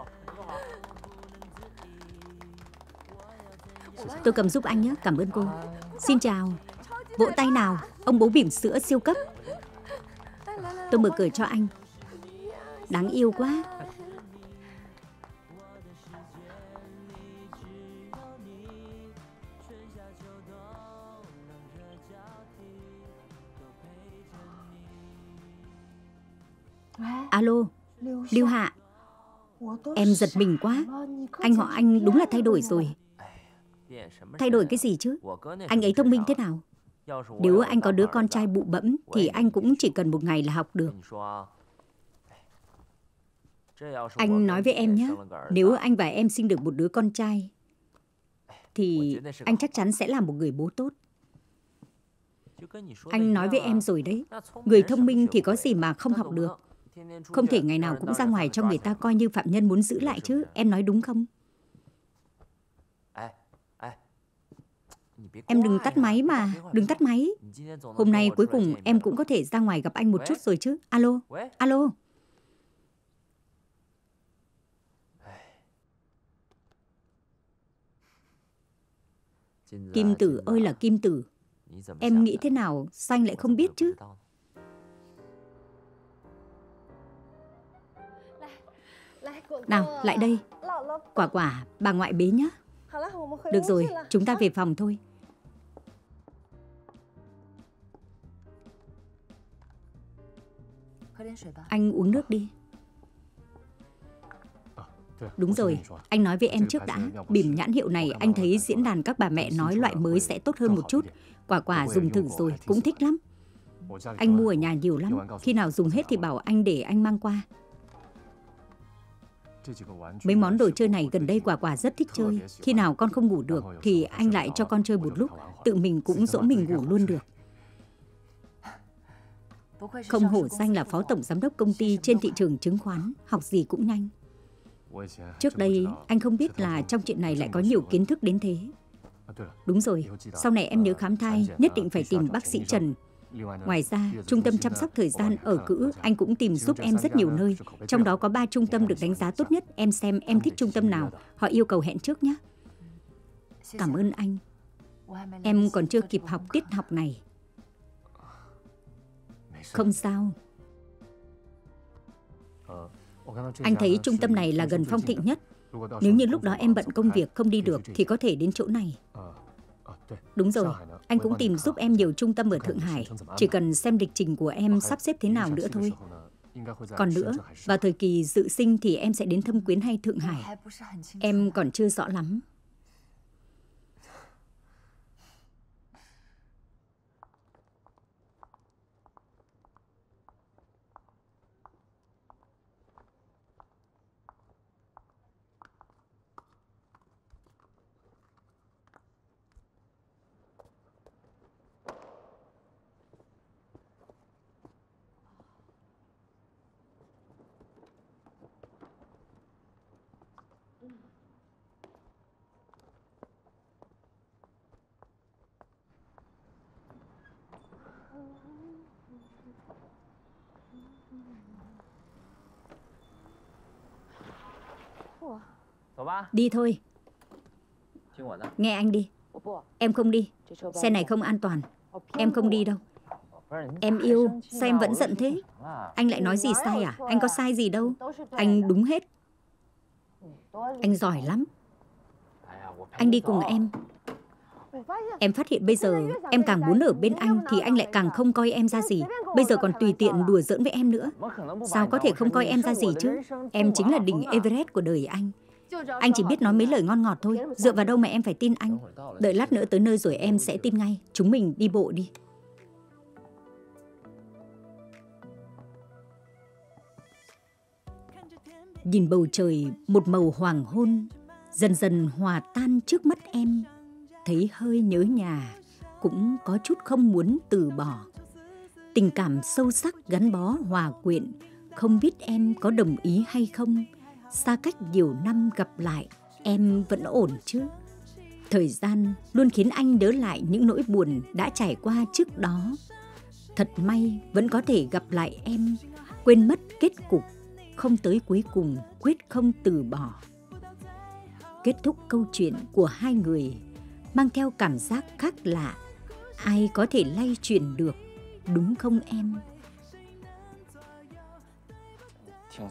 Tôi cầm giúp anh nhé, cảm ơn cô. Xin chào. Vỗ tay nào, ông bố bỉm sữa siêu cấp. Tôi mở cửa cho anh. Đáng yêu quá. Alo, Lưu Hạ. Em giật mình quá. Anh họ anh đúng là thay đổi rồi. Thay đổi cái gì chứ? Anh ấy thông minh thế nào? Nếu anh có đứa con trai bụ bẫm thì anh cũng chỉ cần một ngày là học được. Anh nói với em nhé, nếu anh và em sinh được một đứa con trai thì anh chắc chắn sẽ là một người bố tốt. Anh nói với em rồi đấy, người thông minh thì có gì mà không học được. Không thể ngày nào cũng ra ngoài cho người ta coi như phạm nhân muốn giữ lại chứ. Em nói đúng không? Em đừng tắt máy mà, đừng tắt máy. Hôm nay cuối cùng em cũng có thể ra ngoài gặp anh một chút rồi chứ. Alo, alo. Kim Tử ơi là Kim Tử. Em nghĩ thế nào, sao anh lại không biết chứ? Nào, lại đây. Quả quả, bà ngoại bế nhá. Được rồi, chúng ta về phòng thôi. Anh uống nước đi. Đúng rồi, anh nói với em trước đã. Bỉm nhãn hiệu này anh thấy diễn đàn các bà mẹ nói loại mới sẽ tốt hơn một chút. Quả quả dùng thử rồi, cũng thích lắm. Anh mua ở nhà nhiều lắm. Khi nào dùng hết thì bảo anh để anh mang qua. Mấy món đồ chơi này gần đây quả quả rất thích chơi. Khi nào con không ngủ được thì anh lại cho con chơi một lúc. Tự mình cũng dỗ mình ngủ luôn được. Không hổ danh là phó tổng giám đốc công ty trên thị trường chứng khoán. Học gì cũng nhanh. Trước đây anh không biết là trong chuyện này lại có nhiều kiến thức đến thế. Đúng rồi, sau này em nhớ khám thai nhất định phải tìm bác sĩ Trần. Ngoài ra, trung tâm chăm sóc thời gian ở Cữ anh cũng tìm giúp em rất nhiều nơi. Trong đó có 3 trung tâm được đánh giá tốt nhất. Em xem em thích trung tâm nào. Họ yêu cầu hẹn trước nhé. Cảm ơn anh. Em còn chưa kịp học tiết học này. Không sao. Anh thấy trung tâm này là gần Phong Thịnh nhất. Nếu như lúc đó em bận công việc không đi được thì có thể đến chỗ này. Đúng rồi, anh cũng tìm giúp em nhiều trung tâm ở Thượng Hải. Chỉ cần xem lịch trình của em sắp xếp thế nào nữa thôi. Còn nữa, vào thời kỳ dự sinh thì em sẽ đến Thâm Quyến hay Thượng Hải. Em còn chưa rõ lắm. Đi thôi. Nghe anh đi. Em không đi. Xe này không an toàn. Em không đi đâu. Em yêu, sao em vẫn giận thế? Anh lại nói gì sai à? Anh có sai gì đâu. Anh đúng hết. Anh giỏi lắm. Anh đi cùng em. Em phát hiện bây giờ em càng muốn ở bên anh thì anh lại càng không coi em ra gì. Bây giờ còn tùy tiện đùa giỡn với em nữa. Sao có thể không coi em ra gì chứ? Em chính là đỉnh Everest của đời anh. Anh chỉ biết nói mấy lời ngon ngọt thôi. Dựa vào đâu mà em phải tin anh? Đợi lát nữa tới nơi rồi em sẽ tin ngay. Chúng mình đi bộ đi. Nhìn bầu trời một màu hoàng hôn dần dần hòa tan trước mắt em. Thấy hơi nhớ nhà, cũng có chút không muốn từ bỏ. Tình cảm sâu sắc gắn bó hòa quyện. Không biết em có đồng ý hay không? Xa cách nhiều năm gặp lại, em vẫn ổn chứ? Thời gian luôn khiến anh nhớ lại những nỗi buồn đã trải qua trước đó. Thật may vẫn có thể gặp lại em. Quên mất kết cục, không tới cuối cùng quyết không từ bỏ. Kết thúc câu chuyện của hai người mang theo cảm giác khác lạ. Ai có thể lay chuyển được, đúng không em?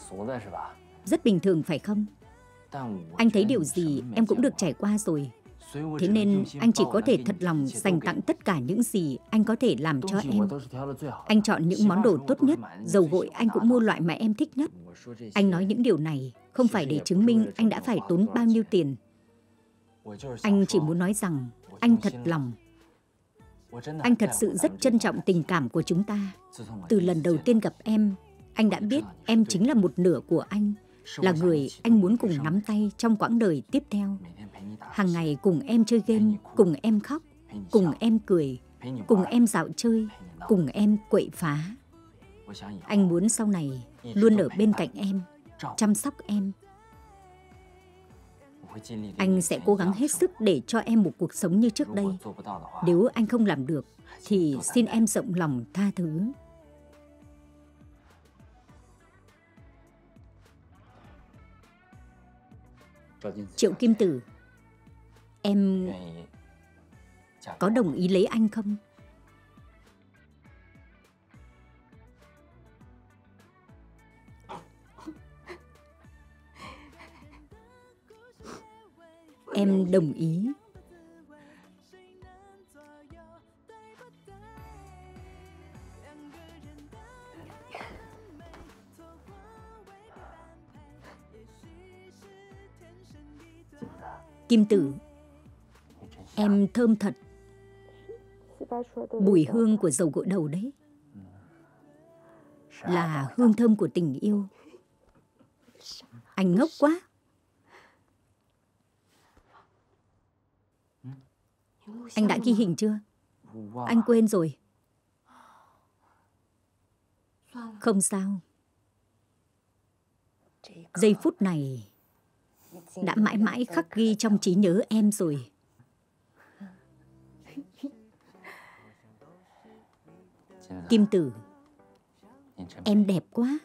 Rất bình thường phải không? Anh thấy điều gì em cũng được trải qua rồi. Thế nên anh chỉ có thể thật lòng dành tặng tất cả những gì anh có thể làm cho em. Anh chọn những món đồ tốt nhất, dầu gội anh cũng mua loại mà em thích nhất. Anh nói những điều này không phải để chứng minh anh đã phải tốn bao nhiêu tiền. Anh chỉ muốn nói rằng anh thật lòng. Anh thật sự rất trân trọng tình cảm của chúng ta. Từ lần đầu tiên gặp em, anh đã biết em chính là một nửa của anh, là người anh muốn cùng nắm tay trong quãng đời tiếp theo. Hàng ngày cùng em chơi game, cùng em khóc, cùng em cười, cùng em dạo chơi, cùng em quậy phá. Anh muốn sau này luôn ở bên cạnh em, chăm sóc em. Anh sẽ cố gắng hết sức để cho em một cuộc sống như trước đây. Nếu anh không làm được, thì xin em rộng lòng tha thứ. Triệu Kim Tử, em có đồng ý lấy anh không? Em đồng ý. Kim Tử, em thơm thật. Mùi hương của dầu gội đầu đấy. Là hương thơm của tình yêu. Anh ngốc quá. Anh đã ghi hình chưa? Anh quên rồi. Không sao. Giây phút này đã mãi mãi khắc ghi trong trí nhớ em rồi. Kim Tử, em đẹp quá.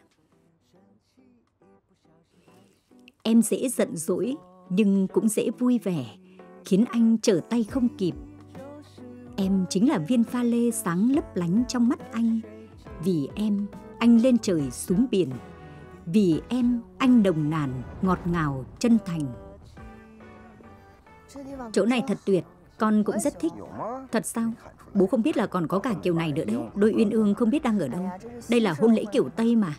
Em dễ giận dỗi nhưng cũng dễ vui vẻ, khiến anh trở tay không kịp. Em chính là viên pha lê sáng lấp lánh trong mắt anh. Vì em, anh lên trời xuống biển. Vì em, anh nồng nàn, ngọt ngào, chân thành. Chỗ này thật tuyệt, con cũng rất thích. Thật sao? Bố không biết là còn có cả kiểu này nữa đấy. Đôi uyên ương không biết đang ở đâu. Đây là hôn lễ kiểu Tây mà.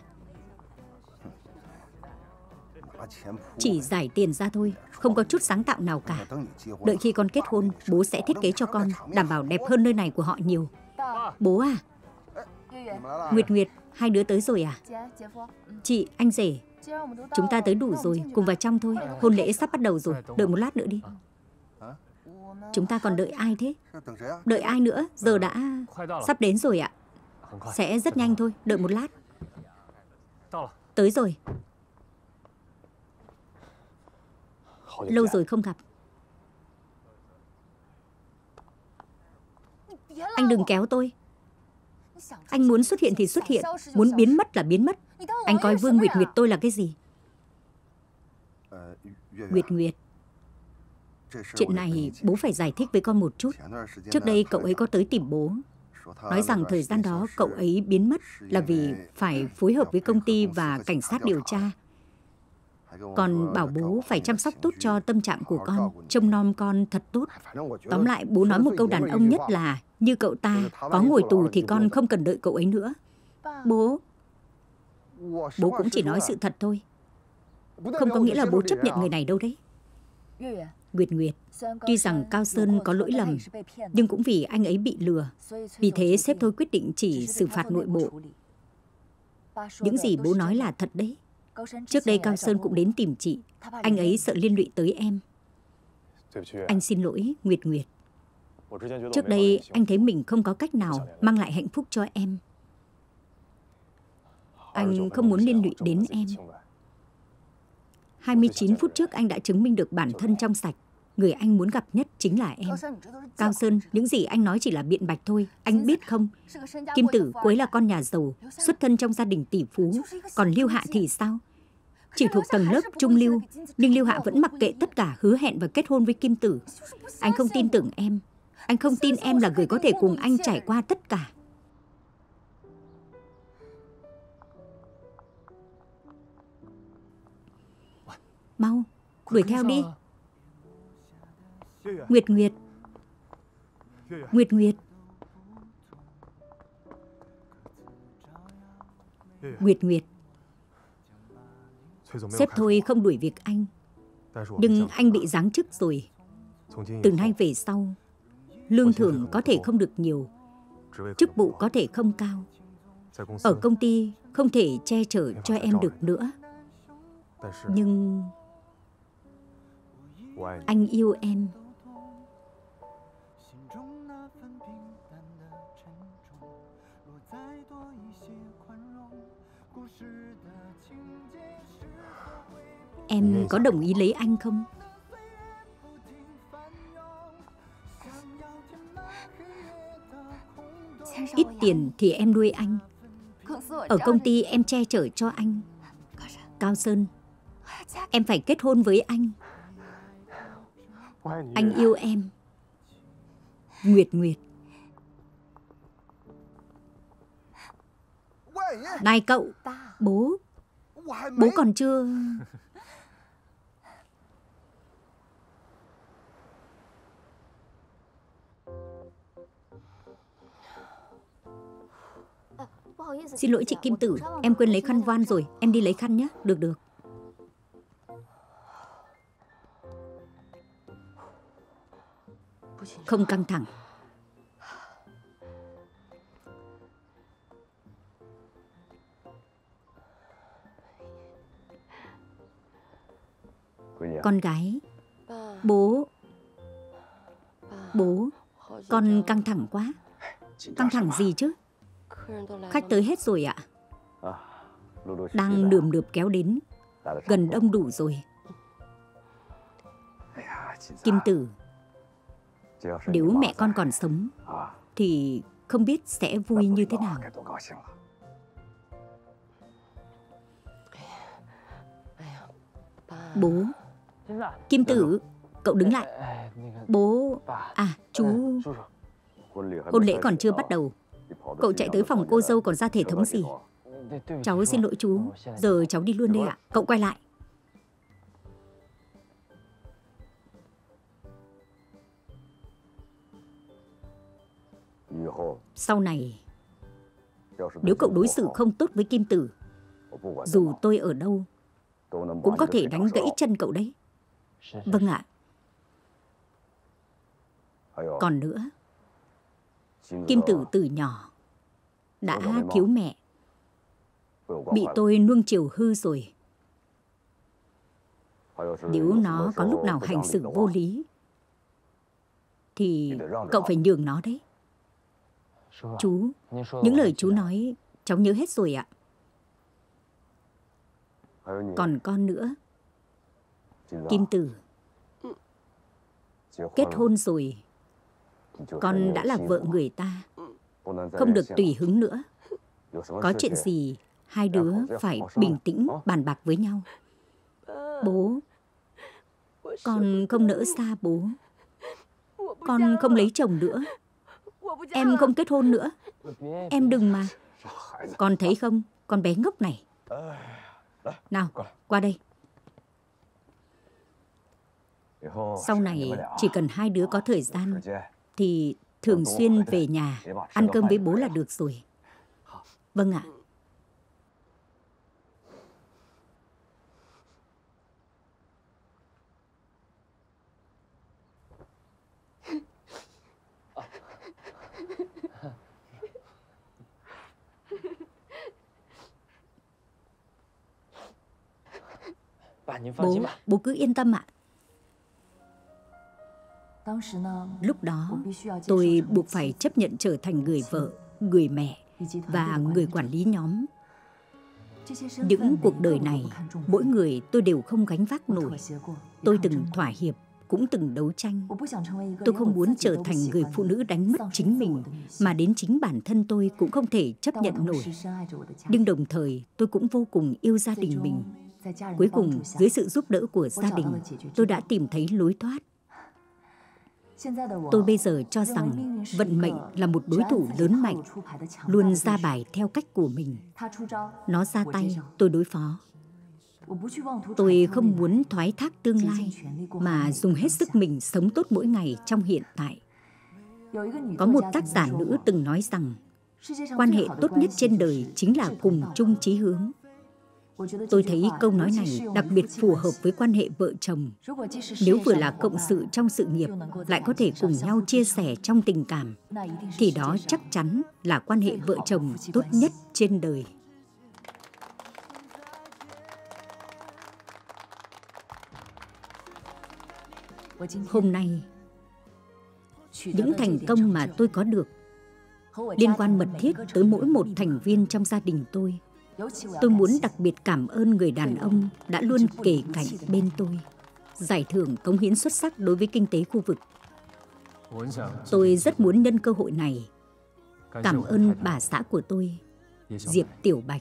Chỉ giải tiền ra thôi, không có chút sáng tạo nào cả. Đợi khi con kết hôn, bố sẽ thiết kế cho con, đảm bảo đẹp hơn nơi này của họ nhiều. Bố à? Nguyệt Nguyệt, hai đứa tới rồi à? Chị, anh rể, chúng ta tới đủ rồi, cùng vào trong thôi. Hôn lễ sắp bắt đầu rồi, đợi một lát nữa đi. Chúng ta còn đợi ai thế? Đợi ai nữa, giờ đã sắp đến rồi ạ. Sẽ rất nhanh thôi, đợi một lát. Tới rồi. Lâu rồi không gặp. Anh đừng kéo tôi. Anh muốn xuất hiện thì xuất hiện, muốn biến mất là biến mất. Anh coi Vương Nguyệt Nguyệt tôi là cái gì? Nguyệt Nguyệt, chuyện này bố phải giải thích với con một chút. Trước đây cậu ấy có tới tìm bố, nói rằng thời gian đó cậu ấy biến mất là vì phải phối hợp với công ty và cảnh sát điều tra. Còn bảo bố phải chăm sóc tốt cho tâm trạng của con, trông nom con thật tốt. Tóm lại bố nói một câu đàn ông nhất là như cậu ta có ngồi tù thì con không cần đợi cậu ấy nữa. Bố cũng chỉ nói sự thật thôi, không có nghĩa là bố chấp nhận người này đâu đấy. Nguyệt Nguyệt, tuy rằng Cao Sơn có lỗi lầm, nhưng cũng vì anh ấy bị lừa. Vì thế sếp tôi quyết định chỉ xử phạt nội bộ. Những gì bố nói là thật đấy. Trước đây Cao Sơn cũng đến tìm chị. Anh ấy sợ liên lụy tới em. Anh xin lỗi, Nguyệt Nguyệt. Trước đây anh thấy mình không có cách nào mang lại hạnh phúc cho em. Anh không muốn liên lụy đến em. 29 phút trước anh đã chứng minh được bản thân trong sạch. Người anh muốn gặp nhất chính là em. Cao Sơn, những gì anh nói chỉ là biện bạch thôi. Anh biết không? Kim Tử, cô ấy là con nhà giàu, xuất thân trong gia đình tỷ phú. Còn Lưu Hạ thì sao? Chỉ thuộc tầng lớp trung lưu, nhưng Lưu Hạ vẫn mặc kệ tất cả, hứa hẹn và kết hôn với Kim Tử. Anh không tin tưởng em. Anh không tin em là người có thể cùng anh trải qua tất cả. Mau, đuổi theo đi. Nguyệt Nguyệt. Nguyệt Nguyệt. Nguyệt Nguyệt. Sếp Thôi không đuổi việc anh, nhưng anh bị giáng chức rồi. Từ nay về sau, lương thưởng có thể không được nhiều, chức vụ có thể không cao. Ở công ty không thể che chở cho em được nữa. Nhưng anh yêu em. Em có đồng ý lấy anh không? Ít tiền thì em nuôi anh. Ở công ty em che chở cho anh. Cao Sơn, em phải kết hôn với anh. Anh yêu em. Nguyệt Nguyệt. Này cậu, bố còn chưa... Xin lỗi chị Kim Tử, em quên lấy khăn voan rồi. Em đi lấy khăn nhé. Được. Không căng thẳng. Con gái. Bố, con căng thẳng quá. Căng thẳng gì chứ? Khách tới hết rồi ạ. Đang nườm nượp kéo đến. Gần đông đủ rồi. Kim Tử, nếu mẹ con còn sống thì không biết sẽ vui như thế nào. Bố. Kim Tử, cậu đứng lại. Bố. Chú. Hôn lễ còn chưa bắt đầu. Cậu chạy tới phòng cô dâu còn ra thể thống gì? Cháu xin lỗi chú. Giờ cháu đi luôn đây ạ. Cậu quay lại. Sau này, nếu cậu đối xử không tốt với Kim Tử, dù tôi ở đâu cũng có thể đánh gãy chân cậu đấy. Vâng ạ. Còn nữa, Kim Tử từ nhỏ đã thiếu mẹ, bị tôi nuông chiều hư rồi. Nếu nó có lúc nào hành xử vô lý thì cậu phải nhường nó đấy. Chú, những lời chú nói cháu nhớ hết rồi ạ. Còn con nữa. Kim Tử, kết hôn rồi, con đã là vợ người ta, không được tùy hứng nữa. Có chuyện gì hai đứa phải bình tĩnh bàn bạc với nhau. Bố, con không nỡ xa bố. Con không lấy chồng nữa. Em không kết hôn nữa. Em đừng mà. Con thấy không, con bé ngốc này. Nào, qua đây. Sau này chỉ cần hai đứa có thời gian thì thường xuyên về nhà ăn cơm với bố là được rồi. Vâng ạ. Bố cứ yên tâm ạ. Lúc đó tôi buộc phải chấp nhận trở thành người vợ, người mẹ và người quản lý nhóm. Những cuộc đời này, mỗi người tôi đều không gánh vác nổi. Tôi từng thỏa hiệp, cũng từng đấu tranh. Tôi không muốn trở thành người phụ nữ đánh mất chính mình, mà đến chính bản thân tôi cũng không thể chấp nhận nổi. Nhưng đồng thời tôi cũng vô cùng yêu gia đình mình. Cuối cùng, dưới sự giúp đỡ của gia đình, tôi đã tìm thấy lối thoát. Tôi bây giờ cho rằng vận mệnh là một đối thủ lớn mạnh, luôn ra bài theo cách của mình. Nó ra tay, tôi đối phó. Tôi không muốn thoái thác tương lai, mà dùng hết sức mình sống tốt mỗi ngày trong hiện tại. Có một tác giả nữ từng nói rằng, quan hệ tốt nhất trên đời chính là cùng chung chí hướng. Tôi thấy câu nói này đặc biệt phù hợp với quan hệ vợ chồng. Nếu vừa là cộng sự trong sự nghiệp, lại có thể cùng nhau chia sẻ trong tình cảm, thì đó chắc chắn là quan hệ vợ chồng tốt nhất trên đời. Hôm nay, những thành công mà tôi có được liên quan mật thiết tới mỗi một thành viên trong gia đình tôi. Tôi muốn đặc biệt cảm ơn người đàn ông đã luôn kề cạnh bên tôi. Giải thưởng cống hiến xuất sắc đối với kinh tế khu vực. Tôi rất muốn nhân cơ hội này cảm ơn bà xã của tôi, Diệp Tiểu Bạch.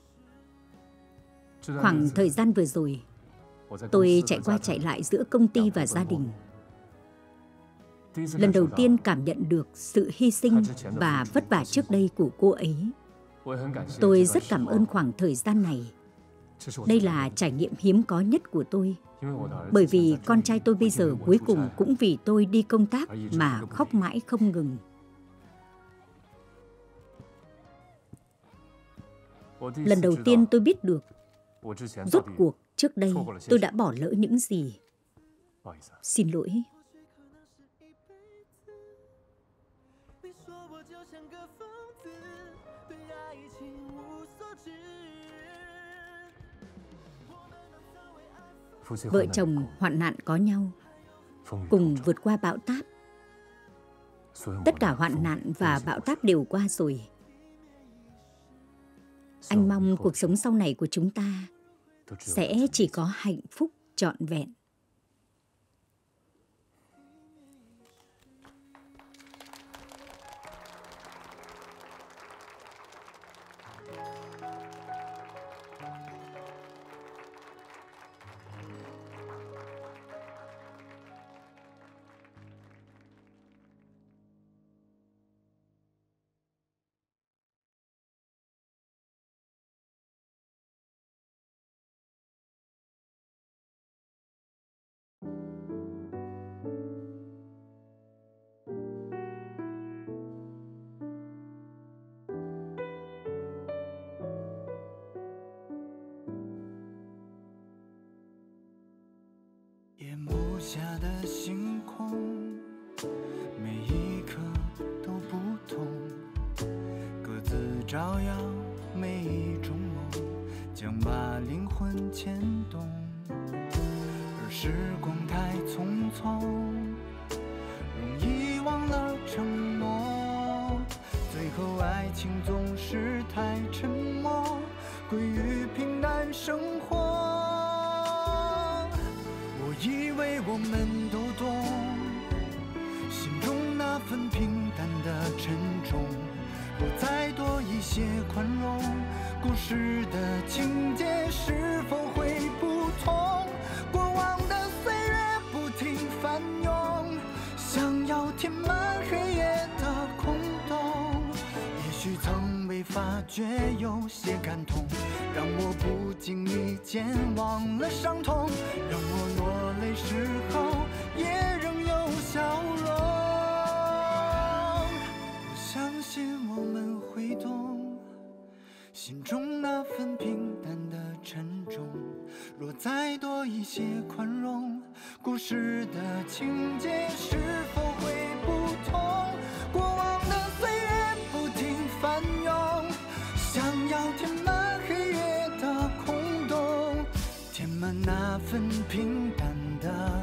Khoảng thời gian vừa rồi, tôi chạy qua chạy lại giữa công ty và gia đình. Lần đầu tiên cảm nhận được sự hy sinh và vất vả trước đây của cô ấy. Tôi rất cảm ơn khoảng thời gian này. Đây là trải nghiệm hiếm có nhất của tôi. Bởi vì con trai tôi bây giờ cuối cùng cũng vì tôi đi công tác mà khóc mãi không ngừng. Lần đầu tiên tôi biết được rốt cuộc trước đây tôi đã bỏ lỡ những gì. Xin lỗi. Vợ chồng hoạn nạn có nhau, cùng vượt qua bão táp. Tất cả hoạn nạn và bão táp đều qua rồi. Anh mong cuộc sống sau này của chúng ta sẽ chỉ có hạnh phúc trọn vẹn. 那份平淡的